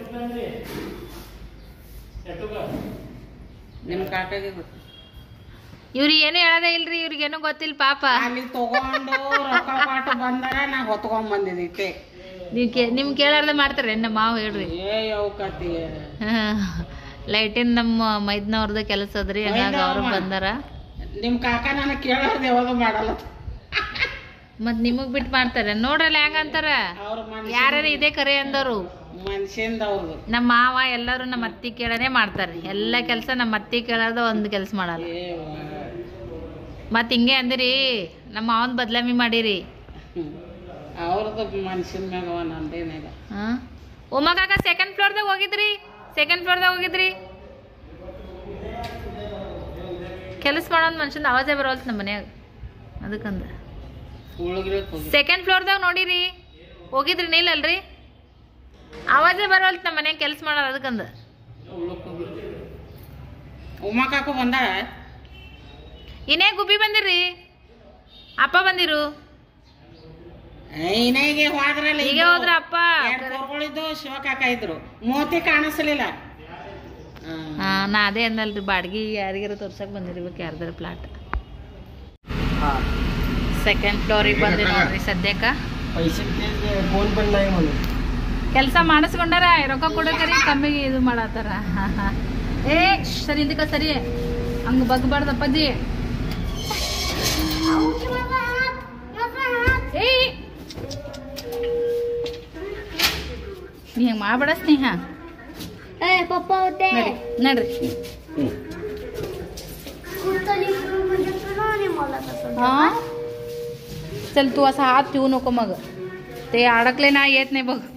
S3: ನಿಮ್ ಕಾಕಾಗೆ ಗೊತ್ತ.
S2: ಇವ್ರಿಗೆ ಏನು ಹೇಳದೇ ಇಲ್ರಿ, ಇವ್ರಿಗೇನು ಗೊತ್ತಿಲ್ಲ ಪಾಪ.
S3: ಅಲ್ಲಿ ತಗೊಂಡು ರೊಕ್ಕ ಪಾಟು ಬಂದಾರ ನಾ ಹೊತ್ಕೊಂಡ್ ಬಂದಿದ್ದೈತೆ.
S2: ನಿಮ್ ಕೇಳಾರ್ದ ಮಾಡ್ತಾರೆ ನಮ್ಮ ಮಾವು ಹೇಳ್ರಿ.
S3: ಯಾವಕತಿ
S2: ಲೈಟಿನ್ ನಮ್ಮ ಮೈದ್ನವ್ರದ ಕೆಲಸ ಅದ್ರಿ, ಹಂಗಾಗಿ ಅವ್ರು ಬಂದಾರ.
S3: ನಿಮ್ ಕಾಕ ನನಗೆ ಕೇಳಾರ್ದ ಯಾವಾಗ ಮಾಡಲ್ಲ.
S2: ಮತ್ ನಿಮಗ್ ಬಿಟ್ಟು ಮಾಡ್ತಾರೆ ನೋಡ್ರಲ್ಲ ಹೆಂಗಂತಾರ. ಯಾರು ಇದೇ ಕರೆ ಅಂದವ್ರು
S3: ಮನುಷ್ಯಂದವ್ರು.
S2: ನಮ್ಮ ಮಾವ ಎಲ್ಲರೂ ನಮ್ಮ ಅತ್ತಿ ಕೇಳನೆ ಮಾಡ್ತಾರೆ. ಎಲ್ಲ ಕೆಲಸ ನಮ್ಮ ಅತ್ತಿ ಕೇಳಾರ್ದ ಒಂದು ಕೆಲಸ ಮಾಡಲ್ಲ. ಮತ್ ಹಿಂಗೆ ಅಂದಿರಿ ನಮ್ಮ ಮಾವನ್ ಬದ್ಲಾಮಿ ಮಾಡಿರಿ.
S3: ಅವ್ರದ್ದು ಮನುಷ್ಯನ ಮ್ಯಾಗ ನಂದೇನಿಲ್ಲ.
S2: ಉಮಾಕಾಕ ಸೆಕೆಂಡ್ ಫ್ಲೋರ್ದಾಗ ಹೋಗಿದ್ರಿ ಕೆಲಸ ಮಾಡೋದು. ಮನುಷ್ಯನ ಆವಾಜೇ ಬರೋಲ್ತ ನಮ್ಮ ಮನ್ಯಾಗ. ಅದಕ್ಕಂದ ಸೆಕೆಂಡ್ ಫ್ಲೋರ್ದಾಗ ನೋಡಿರಿ ಹೋಗಿದ್ರಿ ನೀಲಲ್ರಿ, ಆವಾಜೇ ಬರೋಲ್ತ ನಮ್ಮ ಮನ್ಯಾಗ ಕೆಲಸ ಮಾಡೋದು. ಅದಕ್ಕಂದ
S3: ಉಮಾಕಾಕು ಬಂದಾಳ.
S2: ಇನ್ನೇ ಗುಬ್ಬಿ ಬಂದಿರಿ, ಅಪ್ಪ ಬಂದಿರು.
S3: ಇನ್ನೇಗೆ ಹೋದ್ರಲ್ಲ,
S2: ಈಗ ಹೋದ್ರ ಅಪ್ಪ.
S3: ಇದ್ದು ಶಿವಕಾಕ ಇದ್ರು, ಮೋತಿ ಕಾಣಿಸ್ಲಿಲ್ಲ.
S2: ನಾ ಅದೇ ಅಂದಲ್ರಿ, ಬಾಡ್ಗಿ ಯಾರಿಗಾರ ತೋರ್ಸಕ್ ಬಂದಿರ್ಬೇಕು ಯಾರ್ದಾರ ಪ್ಲಾಟ್. ಸೆಕೆಂಡ್ ಫ್ಲೋರಿಗೆ ಬಂದಿ ನೋಡ್ರಿ. ಸದ್ಯಕ್ಕ ಕೆಲಸ ಮಾಡಿಸ್ಕೊಂಡಾರ, ರೊಕ್ಕ ಕೊಡಕರಿ ಕಮ್ಮಿಗೆ ಇದು ಮಾಡತ್ತಾರ. ಸರಿ ಇದಕ್ಕ ಸರಿ ಹಂಗ ಬಗ್ಬಾರ್ದಪ್ಪಾಜಿ. ನೀ ಹಿಂಗೆ ಮಾಡಬೇಡ ಸ್ನೇಹ.
S1: पप्पा होते
S2: ನಡ್ರಿ ನಡ್ರಿ. हा चल तू असा हात ठेवू नको मग ते अडकले ना येत नाही बघ.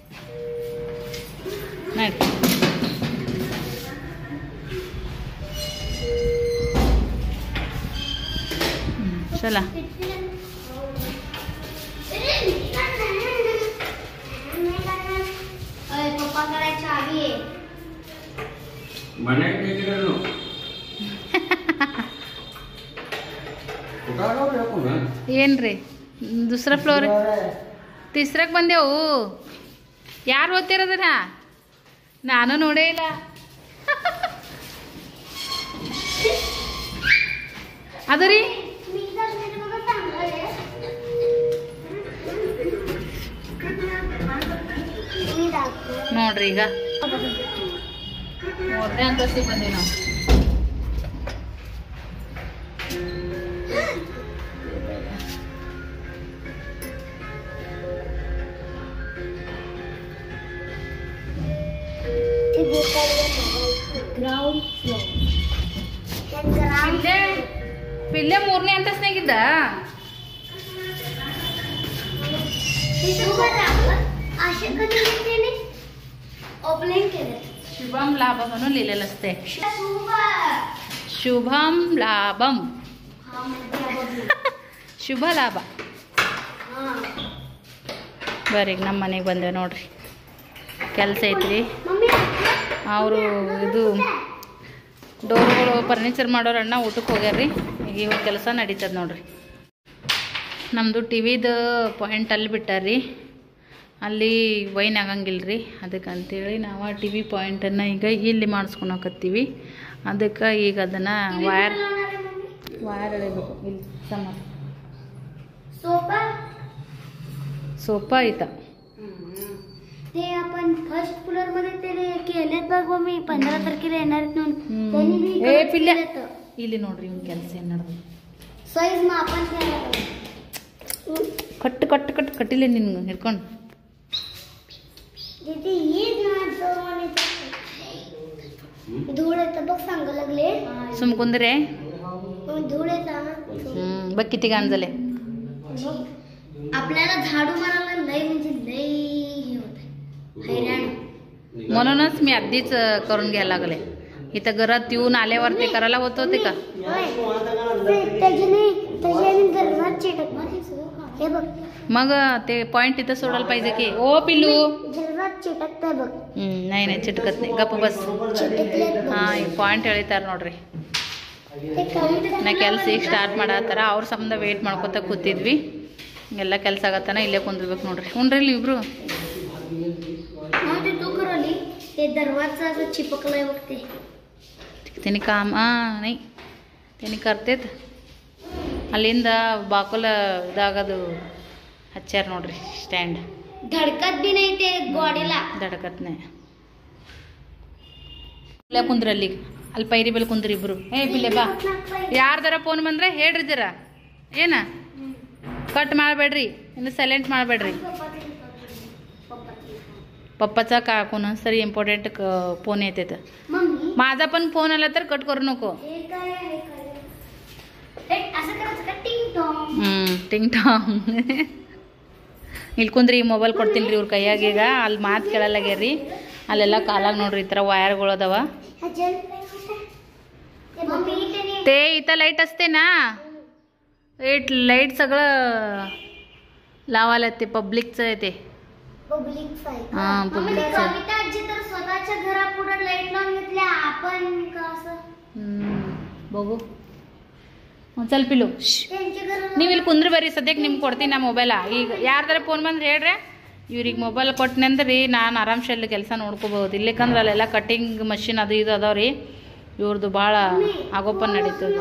S2: नाही चला
S1: पप्पा करायची आधी आहे.
S2: ಏನ್ರಿ दुसरा फ्लोर तिसराಕ್ ಬಂದೆವು. ಯಾರು ಓದ್ತಿರೋದನ್ನ ನಾನು ನೋಡೇ ಇಲ್ಲ. ಅದು ರೀ ನೋಡ್ರಿ ಈಗ 3ನೇ ಅಂತಸ್ತಿಗೆ ಬಂದೀವಿ ನಾವು.
S1: Ground floor.
S2: ಪಿಲ್ಲೆ 3ನೇ ಅಂತಸ್ತಿನಾಗಿದ್ದ.
S1: असे कधी लिहिलेले ओपनिंग केले.
S2: शुभम लाभम म्हणून लिहिलेलं असते. शुभम लाभम ಶುಭ ಲಾಭ. ಬರ್ರಿ ನಮ್ಮ ಮನೆಗೆ ಬಂದೇವೆ ನೋಡ್ರಿ. ಕೆಲಸ ಐತ್ರಿ. ಅವರು ಇದು ಡೋರ್ಗಳು ಫರ್ನಿಚರ್ ಮಾಡೋರು ಅಣ್ಣ ಊಟಕ್ಕೆ ಹೋಗ್ಯಾರ್ರಿ. ಈಗ ಇವ್ರ ಕೆಲಸ ನಡೀತದೆ ನೋಡ್ರಿ. ನಮ್ಮದು ಟಿವಿದು ಪಾಯಿಂಟ್ ಅಲ್ಲಿ ಬಿಟ್ಟಾರ್ರಿ. ಅಲ್ಲಿ ವೈನ್ ಆಗಂಗಿಲ್ಲ ರೀ. ಅದಕ್ಕಂತೇಳಿ ನಾವು ಟಿ ವಿ ಪಾಯಿಂಟನ್ನು ಈಗ ಇಲ್ಲಿ ಮಾಡಿಸ್ಕೊಳಕತ್ತೀವಿ. ಅದಕ್ಕೆ ಈಗ ಅದನ್ನು ವೈರ್ ಎಳಿಬೇಕು. ಇಲ್ಲಿ सोफा इथं
S1: ते आपण फर्स्ट फ्लोर मध्ये ते केलेत बघ मी 15 तारखेला येणार
S2: ಇಲ್ಲಿ ನೋಡ್ರಿ ಇವ್ನ ಕೆಲಸ ಏನು ನಡೆದು.
S1: ಸೈಜ್ ಮಾಪन
S2: ಕಟ್ಟು ಕಟ್ಟು ಕಟ್ಟು ಕಟ್ಟಿಲ್ಲ ನಿನ್ಗೆ ಹಿಡ್ಕೊಂಡು.
S1: धूळ येतं बघ सांग लागले.
S2: सुम कुंदरे
S1: धूळ येतं
S2: बघ किती घाण झाले.
S1: आपल्याला झाडू मारायला लय म्हणजे लय हे होतं हैराण.
S2: म्हणूनच मी आधीच करून घ्यायला लागले. इथं घरात येऊन आल्यावर ते करायला होत होते का. मग ते पॉइंट इथं सोडायला पाहिजे की. ओ पिल्लू
S1: चिटकतंय बघ.
S2: नाही नाही चिटकत नाही. गप्प बस. ಹಾಂ ಈಗ ಪಾಯಿಂಟ್ ಎಳಿತಾರೆ ನೋಡ್ರಿ. ನಾ ಕೆಲಸ ಈಗ ಸ್ಟಾರ್ಟ್ ಮಾಡತ್ತಾರ. ಅವ್ರ ಸಂಬಂಧ ವೇಟ್ ಮಾಡ್ಕೊತ ಕೂತಿದ್ವಿ. ಎಲ್ಲ ಕೆಲಸ ಆಗತ್ತಾನ ಇಲ್ಲೇ ಕುಂದ್ರಬೇಕು ನೋಡ್ರಿ. ಉಣ್ರಿ ಇಬ್ರು.
S1: तू करवली ते दरवाजा असं चिपकलंय बघ ते.
S2: त्यांनी काम नाही त्यांनी करतेत. ಅಲ್ಲಿಂದ ಬಾಕಲ ಇದಾಗದು ಹಚ್ಚಾರ ನೋಡ್ರಿ ಸ್ಟ್ಯಾಂಡ್.
S1: धडकत बी नाही ते गोडीला.
S2: धडकत नाही. ಇಲ್ಲ ಕುಂದ್ರಿ ಅಲ್ಲಿ ಅಲ್ಲಿ ಪೈರಿ ಬೆಲ್ ಕುಂದ್ರಿ ಇಬ್ರು. ಪಿಲ್ಲೆ ಬಾ. ಯಾರ್ದಾರ ಫೋನ್ ಬಂದ್ರೆ ಹೇಳ್ರಿ ಜರ. ಏನ कट ಮಾಡಬೇಡ್ರಿ. ಇನ್ನು ಸೈಲೆಂಟ್ ಮಾಡಬೇಡ್ರಿ. पप्पाचा का कोणाच तरी इम्पॉर्टंट फोन येते. माझा पण फोन आला तर कट करू नको. ಟಿಂಗ್ ಟಾಂಗ್. ಇಲ್ಲಿ ಕುಂದ್ರಿ ಮೊಬೈಲ್ ಕೊಡ್ತೀನಿ ರೀ ಇವ್ರ ಕೈಯಾಗ. ಈಗ ಅಲ್ಲಿ ಮಾತು ಕೇಳಲ್ಲಾಗ್ಯಾರ್ರಿ. ಅಲ್ಲೆಲ್ಲ ಕಾಲಾಗ ನೋಡ್ರಿ ಈ ಥರ वायरಗಳು अदाव. ते इथं लाईट असते ना. लाईट सगळं लावायला ते पब्लिकचं आहे ते. हां पब्लिकचं.
S1: स्वतःच्या घरापुढे लाईट लावून घेतल्या आपण कसं
S2: बघू. चल पिलू ನೀವು ಇಲ್ಲಿ ಕುಂದ್ರಿ ಬರ್ರಿ. ಸದ್ಯಕ್ಕೆ ನಿಮ್ಗೆ ಕೊಡ್ತೀನಿ ನಾ ಮೊಬೈಲ. ಈಗ ಯಾರ್ದಾರ ಫೋನ್ ಬಂದ್ರೆ ಹೇಳ್ರಿ. ಇವ್ರಿಗೆ ಮೊಬೈಲ್ ಕೊಟ್ಟನೆ ಅಂದ್ರೆ ರೀ ನಾನು ಆರಾಮ್ಸಲ್ಲಿ ಕೆಲಸ ನೋಡ್ಕೋಬಹುದು. ಇಲ್ಲಕ್ಕಂದ್ರೆ ಅಲ್ಲೆಲ್ಲ ಕಟ್ಟಿಂಗ್ ಮಷಿನ್ ಅದು ಇದು ಅದಾವ ರೀ. ಇವ್ರದ್ದು ಭಾಳ ಆಗೋಪನ್ ನಡೀತದೆ.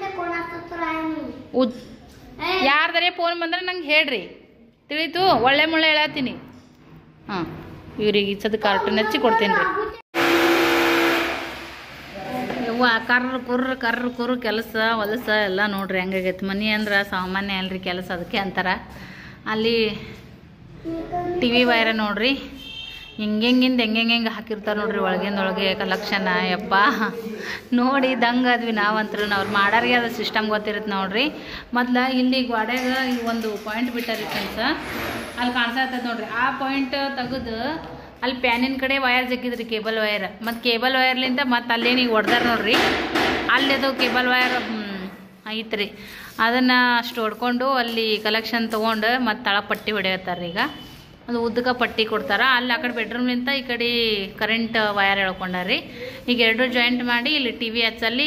S2: ಯಾರ್ದಾರೆ ಫೋನ್ ಬಂದ್ರೆ ನಂಗೆ ಹೇಳ್ರಿ. ತಿಳಿತು. ಒಳ್ಳೆ ಮುಳ್ಳೆ ಹೇಳತ್ತೀನಿ. ಹಾಂ ಇವ್ರಿಗೆ ಸದ್ ಕಾರ್ಟೂನ್ ಹಚ್ಚಿ ಕೊಡ್ತೀನಿ ರೀ. ಯವ್ವ ಕರ್ರ ಕುರ್ರ ಕೆಲಸ ಹೊಲಸ ಎಲ್ಲ ನೋಡ್ರಿ ಹೆಂಗಾಗೈತೆ. ಮನೆ ಅಂದ್ರೆ ಸಾಮಾನ್ಯ ಅಲ್ರಿ ಕೆಲಸ, ಅದಕ್ಕೆ ಅಂತಾರ. ಅಲ್ಲಿ ಟಿ ವಿ ವೈರ ನೋಡ್ರಿ ಹೆಂಗೆ ಹಾಕಿರ್ತಾರೆ ನೋಡ್ರಿ ಒಳಗಿಂದೊಳಗೆ ಕಲೆಕ್ಷನ್. ಯಪ್ಪ ನೋಡಿ ದಂಗದ್ವಿ ನಾವಂತ್ರು. ಅವ್ರು ಮಾಡಾರಿಗೆ ಅದು ಸಿಸ್ಟಮ್ ಗೊತ್ತಿರುತ್ತೆ ನೋಡ್ರಿ. ಮೊದ್ಲು ಇಲ್ಲಿ ಗೋಡೆಗ ಈ ಒಂದು ಪಾಯಿಂಟ್ ಬಿಟ್ಟಾರಿ ಫ್ರೆಂಡ್ಸ, ಅಲ್ಲಿ ಕಾಣಿಸ್ತೈತೆ ನೋಡ್ರಿ. ಆ ಪಾಯಿಂಟ್ ತೆಗೆದು ಅಲ್ಲಿ ಪ್ಯಾನಿನ ಕಡೆ ವಯರ್ ಜಗ್ಗಿದ್ರಿ, ಕೇಬಲ್ ವಯರ್. ಮತ್ತು ಕೇಬಲ್ ವಯರ್ಲಿಂದ ಮತ್ತು ಅಲ್ಲೇನೀಗ ಹೊಡ್ದಾರ ನೋಡ್ರಿ, ಅಲ್ಲಿದು ಕೇಬಲ್ ವಯರ್ ಐತ್ರಿ. ಅದನ್ನು ಅಷ್ಟು ಹೊಡ್ಕೊಂಡು ಅಲ್ಲಿ ಕಲೆಕ್ಷನ್ ತೊಗೊಂಡು ಮತ್ತು ತಳ ಪಟ್ಟಿ ಹೊಡೆಯತ್ತಾರೆ. ಈಗ ಅದು ಉದ್ದಕ ಪಟ್ಟಿ ಕೊಡ್ತಾರ. ಅಲ್ಲಿ ಆ ಕಡೆ ಬೆಡ್ರೂಮ್ಲಿಂದ ಈ ಕಡೆ ಕರೆಂಟ್ ವಯರ್ ಎಳ್ಕೊಂಡಾರಿ. ಈಗ ಎರಡು ಜಾಯಿಂಟ್ ಮಾಡಿ ಇಲ್ಲಿ ಟಿ ವಿ ಹಚ್ಚಲ್ಲಿ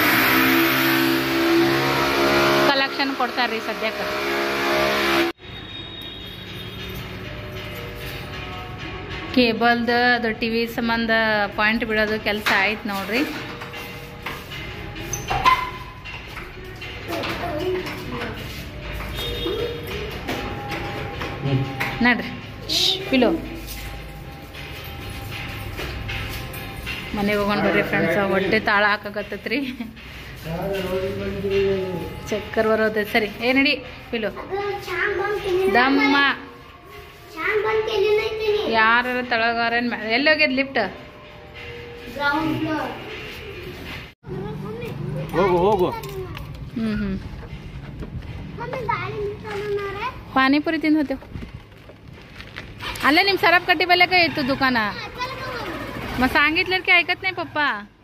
S2: ಕಲೆಕ್ಷನ್ ಕೊಡ್ತಾರ್ರಿ ಸದ್ಯಕ್ಕೆ. ಕೇಬಲ್ದು ಅದು ಟಿ ವಿ ಸಂಬಂಧ ಪಾಯಿಂಟ್ ಬಿಡೋದು ಕೆಲಸ ಆಯ್ತು ನೋಡ್ರಿ. ನೋಡ್ರಿ ಪಿಲೋ ಮನೆಗೆ ಹೋಗೋಣ ಬರ್ರಿ ಫ್ರೆಂಡ್ಸ್. ಹೊಟ್ಟೆ ತಾಳ ಹಾಕಾಗತ್ತೈತ್ರಿ, ಚಕ್ಕರ್ ಬರೋದೈತೆ. ಸರಿ ನಡಿ ಪಿಲೋ ದಮ್ಮ. ಯಾರ ತಳಗಾರ ಎಲ್ಲಿ ಹೋಗ್ಯದ ಲಿಫ್ಟ್? ಪಾನಿಪುರಿ ತಿಂದು ಹೋತೇವ್. अल्ले निम सरप कट्टी बेले का येतो दुकाना मग सांगितलं की ऐकत नाही पप्पा.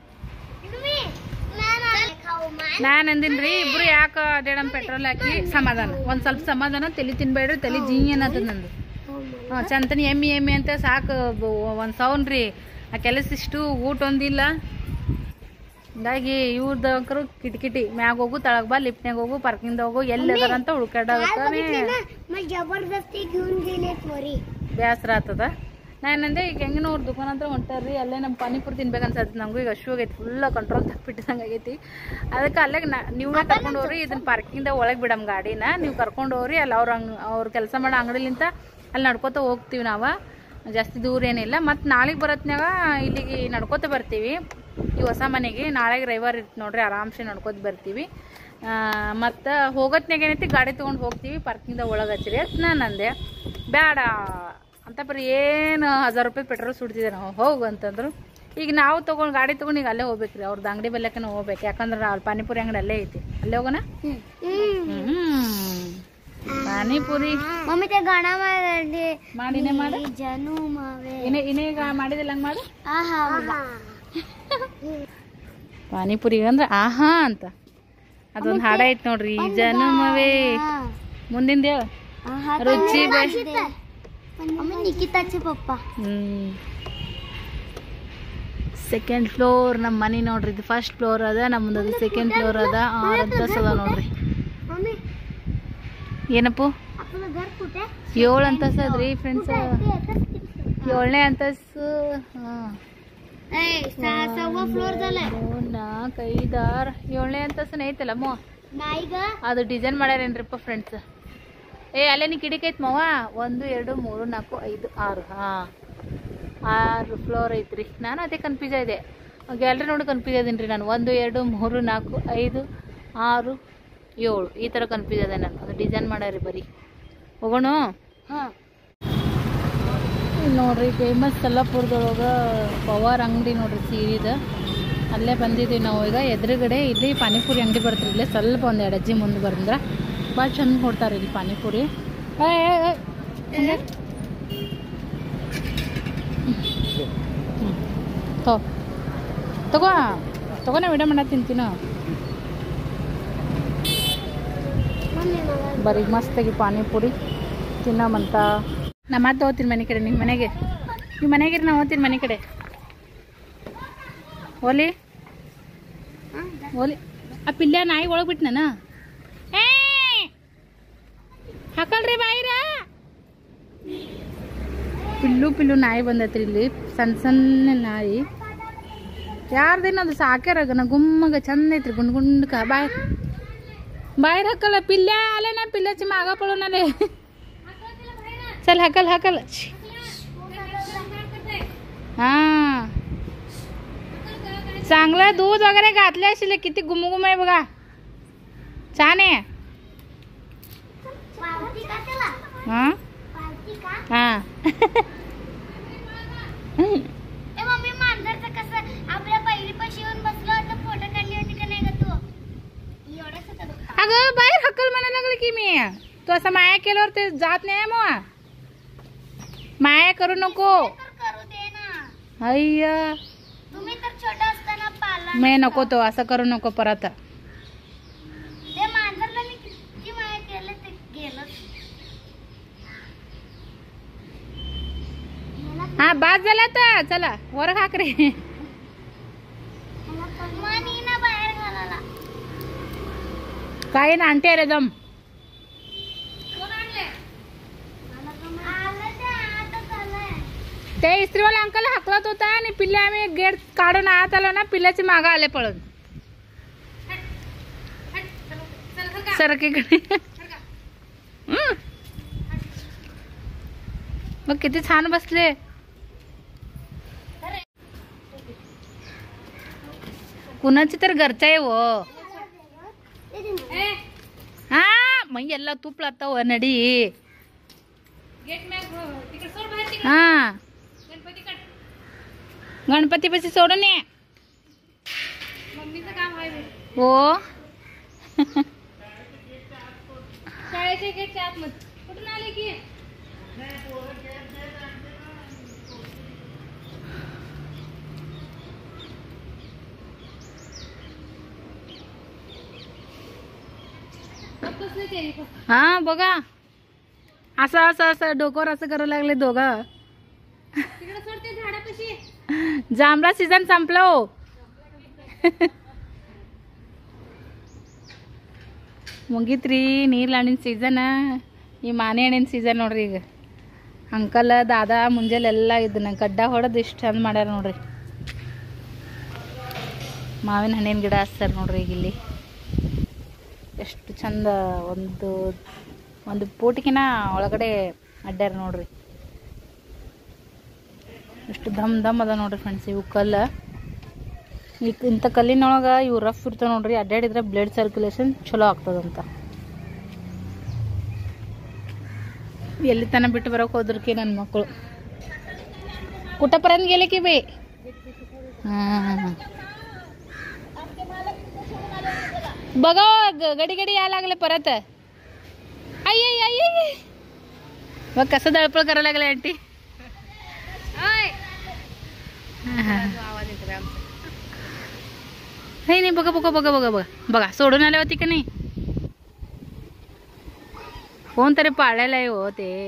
S2: ನಾನು ಅಂದಿನ್ರಿ ಇಬ್ರು ಯಾಕೆ ಅಡ್ಯಾಡಮ್ ಪೆಟ್ರೋಲ್ ಹಾಕಿ ಸಮಾಧಾನ ಒಂದು ಸ್ವಲ್ಪ ಸಮಾಧಾನ ತಲೆ ತಿನ್ಬೇಡ್ರಿ ತಲೆ ಜೀ ಏನತ್ತದ ನಂದು ಚಂತನಿ ಎಮ್ಮಿ ಅಂತ ಸಾಕು ಒಂದು ಸೌನ್ರಿ ಆ ಕೆಲಸ ಇಷ್ಟು ಊಟ ಒಂದಿಲ್ಲ ಹಿಂಗಾಗಿ ಇವ್ರದಕ್ಕರು ಕಿಟಕಿಟಿ ಮ್ಯಾಗ ಹೋಗು ತಳಗ್ ಬಾ ಲಿಫ್ಟ್ನಾಗ ಹೋಗು ಪಾರ್ಕಿಂಗ್ ಹೋಗು ಎಲ್ಲಿ ಅದಾರ ಅಂತ ಹುಡುಕಾಡೋದಕ್ಕೆ ಬೇಸರ ಆಗ್ತದ. ನಾನಂದೆ ಈಗ ಹೆಂಗಿನ ಅವ್ರ ದುಕಾನ್ ಹತ್ರ ಹೊಂಟಾರ್ರಿ ಅಲ್ಲೇ ನಮ್ಮ ಪಾನಿಪುರಿ ತಿನ್ಬೇಕನ್ಸತ್ತೆ ನಮಗೂ. ಈಗ ಅಷ್ಟು ಆಗೈತಿ ಫುಲ್ಲ ಕಂಟ್ರೋಲ್ ತಪ್ಪಿಟ್ಟಿದಂಗೆ ಆಗೈತಿ. ಅದಕ್ಕೆ ಅಲ್ಲೇ ನೀವೇ ಕರ್ಕೊಂಡು ಹೋಗ್ರಿ ಇದನ್ನ ಪಾರ್ಕಿಂಗ್ದಾಗ ಒಳಗೆ ಬಿಡಮ್ ಗಾಡಿನ ನೀವು ಕರ್ಕೊಂಡು ಹೋಗ್ರಿ. ಅಲ್ಲಿ ಅವ್ರ ಕೆಲಸ ಮಾಡೋ ಅಂಗಡಿಲಿಂತ ಅಲ್ಲಿ ನಡ್ಕೋತ ಹೋಗ್ತೀವಿ ನಾವು, ಜಾಸ್ತಿ ದೂರ ಏನಿಲ್ಲ. ಮತ್ತು ನಾಳೆಗೆ ಬರತ್ನಾಗ ಇಲ್ಲಿಗೆ ನಡ್ಕೋತ ಬರ್ತೀವಿ ಈ ಹೊಸ ಮನೆಗೆ. ನಾಳೆಗೆ ರವಿವಾರ ಇರ್ತಿ ನೋಡ್ರಿ, ಆರಾಮ್ಸೆ ನಡ್ಕೋತ ಬರ್ತೀವಿ. ಮತ್ತು ಹೋಗೋತ್ನಾಗ ಏನೈತಿ ಗಾಡಿ ತೊಗೊಂಡು ಹೋಗ್ತೀವಿ ಪಾರ್ಕಿಂಗ್ದಾಗ ಒಳಗೆ ಹಚ್ಚಿರಿ ಅಂತ ನಾನು ಅಂದೆ. ಬೇಡ ಅಂತ ಬರೀ ಏನು 1000 ರೂಪಾಯಿ ಪೆಟ್ರೋಲ್ ಸುಡ್ತಿದ್ದೆ ನಾವು ಹೋಗು ಅಂತಂದ್ರು. ಈಗ ನಾವು ತೊಗೊಂಡು ಗಾಡಿ ತೊಗೊಂಡು ಈಗ ಅಲ್ಲೇ ಹೋಗ್ಬೇಕ್ರಿ ಅವ್ರದ್ದು ಅಂಗಡಿ ಬೆಲ್ಲಕ್ಕನ ಹೋಗ್ಬೇಕು. ಯಾಕಂದ್ರೆ ಅಲ್ಲಿ ಪಾನಿಪುರಿ ಅಂಗಡಿ ಅಲ್ಲೇ ಐತಿ, ಅಲ್ಲೇ ಹೋಗೋಣ. ಪಾನಿಪುರಿ ಮಾಡಿನೇ ಮಾಡಿ ಇನ್ನೀಗ ಮಾಡಿದಿಲ್ಲ ಹಂಗೆ ಮಾಡು. ಪಾನಿಪುರಿ ಅಂದ್ರೆ ಆಹಾ ಅಂತ ಅದೊಂದು ಹಾಡ ಐತಿ ನೋಡ್ರಿ, ಈ ಜನುಮವೇ ಮುಂದಿಂದ ರುಚಿ ಸೆಕೆಂಡ್ ಫ್ಲೋರ್ ನಮ್ಮ ಮನೆ ನೋಡ್ರಿ. ಇದು ಫಸ್ಟ್ ಫ್ಲೋರ್ ಅದ, ನಮ್ದು ಅದು ಸೆಕೆಂಡ್ ಫ್ಲೋರ್ ಅದ. 6 ಅಂತಸ್ತು ಅದ ನೋಡ್ರಿ. ಏನಪ್ಪು 7 ಅಂತಸ್ತು ಅದ್ರಿ ಫ್ರೆಂಡ್ಸ್, 7ನೇ ಅಂತಸ್ತು. 4 5 6 7ನೇ ಅಂತಸ್ತು ಐತಲ್ಲ ಅಮ್ಮ, ಅದು ಡಿಸೈನ್ ಮಾಡ್ಯಾರೇನ್ರಿಪ್ಪ ಫ್ರೆಂಡ್ಸ್. ಅಲ್ಲೇ ನೀ ಕಿಡಿಕಿ ಐತ್ ಮಾವ. 1 2 3 4 5 6 6 ಫ್ಲೋರ್ ಐತ್ರಿ. ನಾನು ಅದೇ ಕನ್ಫ್ಯೂಸ್ ಇದೆ, ಗ್ಯಾಲ್ರಿ ನೋಡಿ ಕನ್ಫ್ಯೂಸ್ ಇದೀನಿ ರೀ ನಾನು. 1 2 3 4 5 6 7 ಈ ಥರ ಕನ್ಫ್ಯೂಸ್ ಇದೆ ನಾನು. ಅದು ಡಿಸೈನ್ ಮಾಡ್ಯಾರಿ ಬರೀ. ಹೋಗೋಣ ನೋಡ್ರಿ. ಫೇಮಸ್ ಸಲ್ಲಾಪುರದೊಳಗೆ ಪವಾರ್ ಅಂಗಡಿ ನೋಡ್ರಿ ಸೀರಿದ, ಅಲ್ಲೇ ಬಂದಿದ್ದೀವಿ ನಾವು ಈಗ. ಎದುರುಗಡೆ ಇಲ್ಲಿ ಪಾನಿಪುರಿ ಅಂಗಡಿ ಬರ್ತೀರಿ, ಇಲ್ಲೇ ಸ್ವಲ್ಪ ಒಂದು 2 ಹೆಜ್ಜೆ ಮುಂದೆ ಬಂದ್ರೆ ಭಾಳ ಚಂದ ಕೊಡ್ತಾರೆ ಇಲ್ಲಿ ಪಾನಿಪುರಿ. ತಗೋನ ವಿಡಿಯೋ ಮಾಡ ತಿಂತೀನೋ ಬರೀ ಮಸ್ತಾಗಿ ಪಾನಿಪುರಿ ತಿನ್ನೋಮಂತ. ನಾ ಮತ್ತೆ ಹೋಗ್ತೀನಿ ಮನೆ ಕಡೆ. ನಿಮ್ಮ ಮನೆಗೆ ನಾ ಹೋಗ್ತೀನಿ ಮನೆ ಕಡೆ. ಓಲಿ ಆ ಪಿಲ್ಯ ನಾಯಿ ಒಳಗೆ ಬಿಟ್ಟು ನಾನು ಹಾಕಲ್ರಿ ಬಾಯಿರ. ಪಿಲ್ಲು ನಾಯಿ ಬಂದೈತ್ರಿ ಇಲ್ಲಿ, ಸಣ್ಣ ನಾಯಿ. ಯಾರ್ದೇನು ಅದು ಸಾಕ್ಯಾರಾಗನ ಗುಮ್ಮಗ ಚಂದ ಐತ್ರಿ, ಗುಂಡ್ಕ ಬಾಯಿರ ಹಾಕಲ್ಲ ಪಿಲ್ಯ. ಅಲ್ಲೇ ನಾ ಪಿಲ್ಯ ಚಿಮ್ಮ ಆಗಪ್ಪಳೋನಲ್ಲೇ ಚಲ್ ಹಾಕಲ್ಲ. ಹಾ चांगलं दूध वगैरे घातले असेल, किती गुमगुम आहे बघा, छान आहे. हा हा
S1: मम्मी मांजरचं कसं आपल्या पहिली पाशी येऊन बसलो होतो, फोटो काढली होती का नाही ग तू? एवढंच होतं बघ.
S2: अगं बाहेर हक्कल म्हणायला लागले की मी, तू असं माया केल्यावर ते जात नाही मग, माया करू नको.
S1: करू दे ना,
S2: अय्या
S1: तुम्ही तर छोटा असताना पाला.
S2: मी नको, तो असं करू नको परत.
S1: ते मांजरला मी किती माया केलं ते गेलं.
S2: हा बाद झाला तर चला वर खाकरे.
S1: मनी ना बाहेर घालायला.
S2: काय ना आणते रे दम. ते इस्त्रीवाला अंकल हाकलत होता आणि पिल्ले आम्ही गेट काढून आत आलो ना, पिल्ल्याची मागं आले पळून सरकीकडे. मग किती छान बसले. कुणाची तर घरचा आहे वो. हा मग ಎಲ್ಲ ತುಪ್ಲತ್ತಾವ ನಡಿ. हा गणपती पशी सोडून ये. हो शाळेच्या गेटच्या आतमध्ये कुठून आले की. हा बघा असं असं असं डोक्यावर असं करायला लागले दोघं. जांभळा सीझन संपला हो. ಮುಗಿತ್ರಿ ನೀರು ಹಣ್ಣಿನ ಸೀಸನ್. ಈ ಮಾನೆ ಹಣ್ಣಿನ ಸೀಸನ್ ನೋಡ್ರಿ. ಈಗ ಅಂಕಲ್ ದಾದಾ ಮುಂಜಾನೆಲ್ಲ ಇದನ್ನ ಗಡ್ಡ ಹೊಡೆದು ಇಷ್ಟು ಚಂದ ಮಾಡ್ಯಾರ ನೋಡ್ರಿ. ಮಾವಿನ ಹಣ್ಣಿನ ಗಿಡ ಹಚ್ಚಾರ ನೋಡ್ರಿ. ಈಗ ಇಲ್ಲಿ ಎಷ್ಟು ಚಂದ ಒಂದು ಪೋಟಿಕಿನ ಒಳಗಡೆ ಅಡ್ಡಾರ ನೋಡ್ರಿ. ಎಷ್ಟು ದಮ್ ದಮ್ ಅದ ನೋಡ್ರಿ ಫ್ರೆಂಡ್ಸ್. ಇವು ಕಲ್ಲು, ಇಂಥ ಕಲ್ಲಿನೊಳಗೆ ಇವು ರಫ್ ಇರ್ತಾವೆ ನೋಡ್ರಿ. ಅಡ್ಡಾಡಿದ್ರೆ ಬ್ಲಡ್ ಸರ್ಕ್ಯುಲೇಷನ್ ಚಲೋ ಆಗ್ತದಂತ. ಎಲ್ಲಿ ತನಕ ಬಿಟ್ಟು ಬರೋಕೆ ಹೋದ್ರಕ್ಕೆ ನನ್ನ ಮಕ್ಕಳು कुठंपर्यंत गेले की बे. हां बघा गडी गडी यायला लागले परत. आई आई आई आई बघ कसं दळपळ करायला लागले आंटी. नाही नाही बघा बघा बघा बघा बघा बघा सोडून आले होती का नाही. कोणतरी पाळायला आहे हो ते.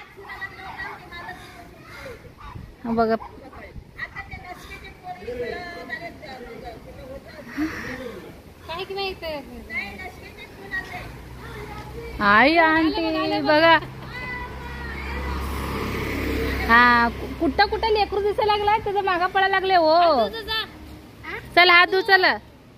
S2: बघा आई आंटी बघा. हा कुठं कुठं लेकरू दिसायला लागला, त्याचा मागा पडायला लागले हो. चल हात धू चल.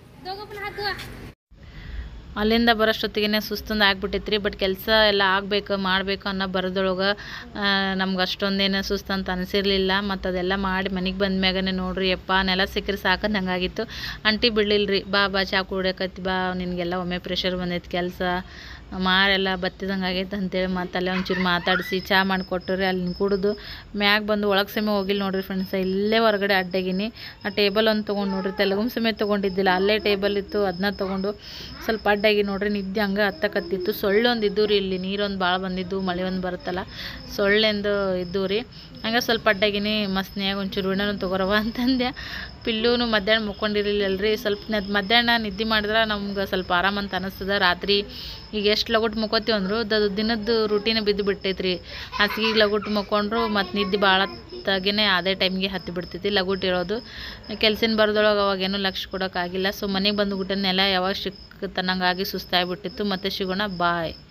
S2: ಅಲ್ಲಿಂದ ಬರೋಷ್ಟೊತ್ತಿಗೆ ಸುಸ್ತೊಂದು ಆಗ್ಬಿಟ್ಟೈತ್ರಿ. ಬಟ್ ಕೆಲಸ ಎಲ್ಲ ಆಗಬೇಕು ಮಾಡಬೇಕು ಅನ್ನೋ ಬರೋದ್ರೊಳಗೆ ನಮ್ಗೆ ಅಷ್ಟೊಂದೇನು ಸುಸ್ತು ಅಂತ ಅನಿಸಿರ್ಲಿಲ್ಲ. ಮತ್ತು ಅದೆಲ್ಲ ಮಾಡಿ ಮನೆಗೆ ಬಂದ ಮ್ಯಾಗನೇ ನೋಡ್ರಿ ಯಪ್ಪ ನೆಲ ಸಿಕ್ಕರೆ ಸಾಕಂದು ಹಂಗಾಗಿತ್ತು. ಆಂಟಿ ಬಿಡಲಿಲ್ರಿ. ಬಾ ಬಾ ಚಾ ಕುಡಿಯಕತ್ತಿ ಬಾ, ನಿನಗೆಲ್ಲ ಒಮ್ಮೆ ಪ್ರೆಷರ್ ಬಂದೈತೆ, ಕೆಲಸ ಮಾರೆಲ್ಲ ಬತ್ತಿದಂಗೆ ಆಗೈತೆ ಅಂತೇಳಿ ಮತ್ತು ಅಲ್ಲೇ ಒಂಚೂರು ಮಾತಾಡಿಸಿ ಚಾ ಮಾಡಿಕೊಟ್ರಿ. ಅಲ್ಲಿ ಕುಡಿದು ಮ್ಯಾಗ ಬಂದು ಒಳಗೆ ಸಮೇತ ಹೋಗಿಲ್ಲ ನೋಡ್ರಿ ಫ್ರೆಂಡ್ಸ್. ಇಲ್ಲೇ ಹೊರಗಡೆ ಅಡ್ಡಾಗಿನಿ. ಆ ಟೇಬಲ್ ಒಂದು ತೊಗೊಂಡು ನೋಡ್ರಿ, ತೆಲಗುಮ್ ಸಮೇತ ತೊಗೊಂಡಿದ್ದಿಲ್ಲ, ಅಲ್ಲೇ ಟೇಬಲ್ ಇತ್ತು, ಅದನ್ನ ತೊಗೊಂಡು ಸ್ವಲ್ಪ ಅಡ್ಡಾಗಿ ನೋಡ್ರಿ. ನಿದ್ದೆ ಹಂಗೆ ಹತ್ತಕತ್ತಿತ್ತು. ಸೊಳ್ಳೆ ಒಂದು ಇದ್ದು ರೀ, ಇಲ್ಲಿ ನೀರೊಂದು ಭಾಳ ಬಂದಿದ್ದು, ಮಳೆ ಒಂದು ಬರುತ್ತಲ್ಲ, ಸೊಳ್ಳೆಂದು ಇದ್ದು ರೀ. ಹಂಗೆ ಸ್ವಲ್ಪ ಅಡ್ಡಾಗಿನಿ. ಮಸ್ನ್ಯಾಗ ಒಂಚೂರು ವಿಣನು ತೊಗೊರವ ಅಂತಂದೆ. ಪಿಲ್ಲೂನು ಮಧ್ಯಾಹ್ನ ಮುಕ್ಕೊಂಡಿರಲಿಲ್ಲಲ್ರಿ. ಸ್ವಲ್ಪ ಮಧ್ಯಾಹ್ನ ನಿದ್ದೆ ಮಾಡಿದ್ರೆ ನಮ್ಗೆ ಸ್ವಲ್ಪ ಆರಾಮಂತ ಅನಿಸ್ತದ. ರಾತ್ರಿ ಈಗ ಎಷ್ಟು ಲಗುಟ್ ಮುಕ್ಕೋತೀವಿ ಅಂದರು ಅದು ದಿನದ್ದು ರೂಟೀನೇ ಬಿದ್ದು ಬಿಟ್ಟೈತ್ರಿ. ಹಾಸಿಗೆ ಲಗುಟ್ ಮುಕ್ಕೊಂಡ್ರು ಮತ್ತು ನಿದ್ದೆ ಭಾಳ ತಾಗೇ ಅದೇ ಟೈಮ್ಗೆ ಹತ್ತಿ ಬಿಡ್ತೈತಿ ಲಗುಟ್ ಇರೋದು. ಕೆಲ್ಸಿನ ಬರೋದೊಳಗೆ ಅವಾಗೇನು ಲಕ್ಷ ಕೊಡೋಕ್ಕಾಗಿಲ್ಲ. ಸೊ ಮನೆಗೆ ಬಂದುಬಿಟ್ಟೆ ನೆಲ ಯಾವಾಗ ಸಿಕ್ಕತನಂಗಾಗಿ ಸುಸ್ತಾಗಿಬಿಟ್ಟಿತ್ತು. ಮತ್ತೆ ಸಿಗೋಣ ಬಾಯ್.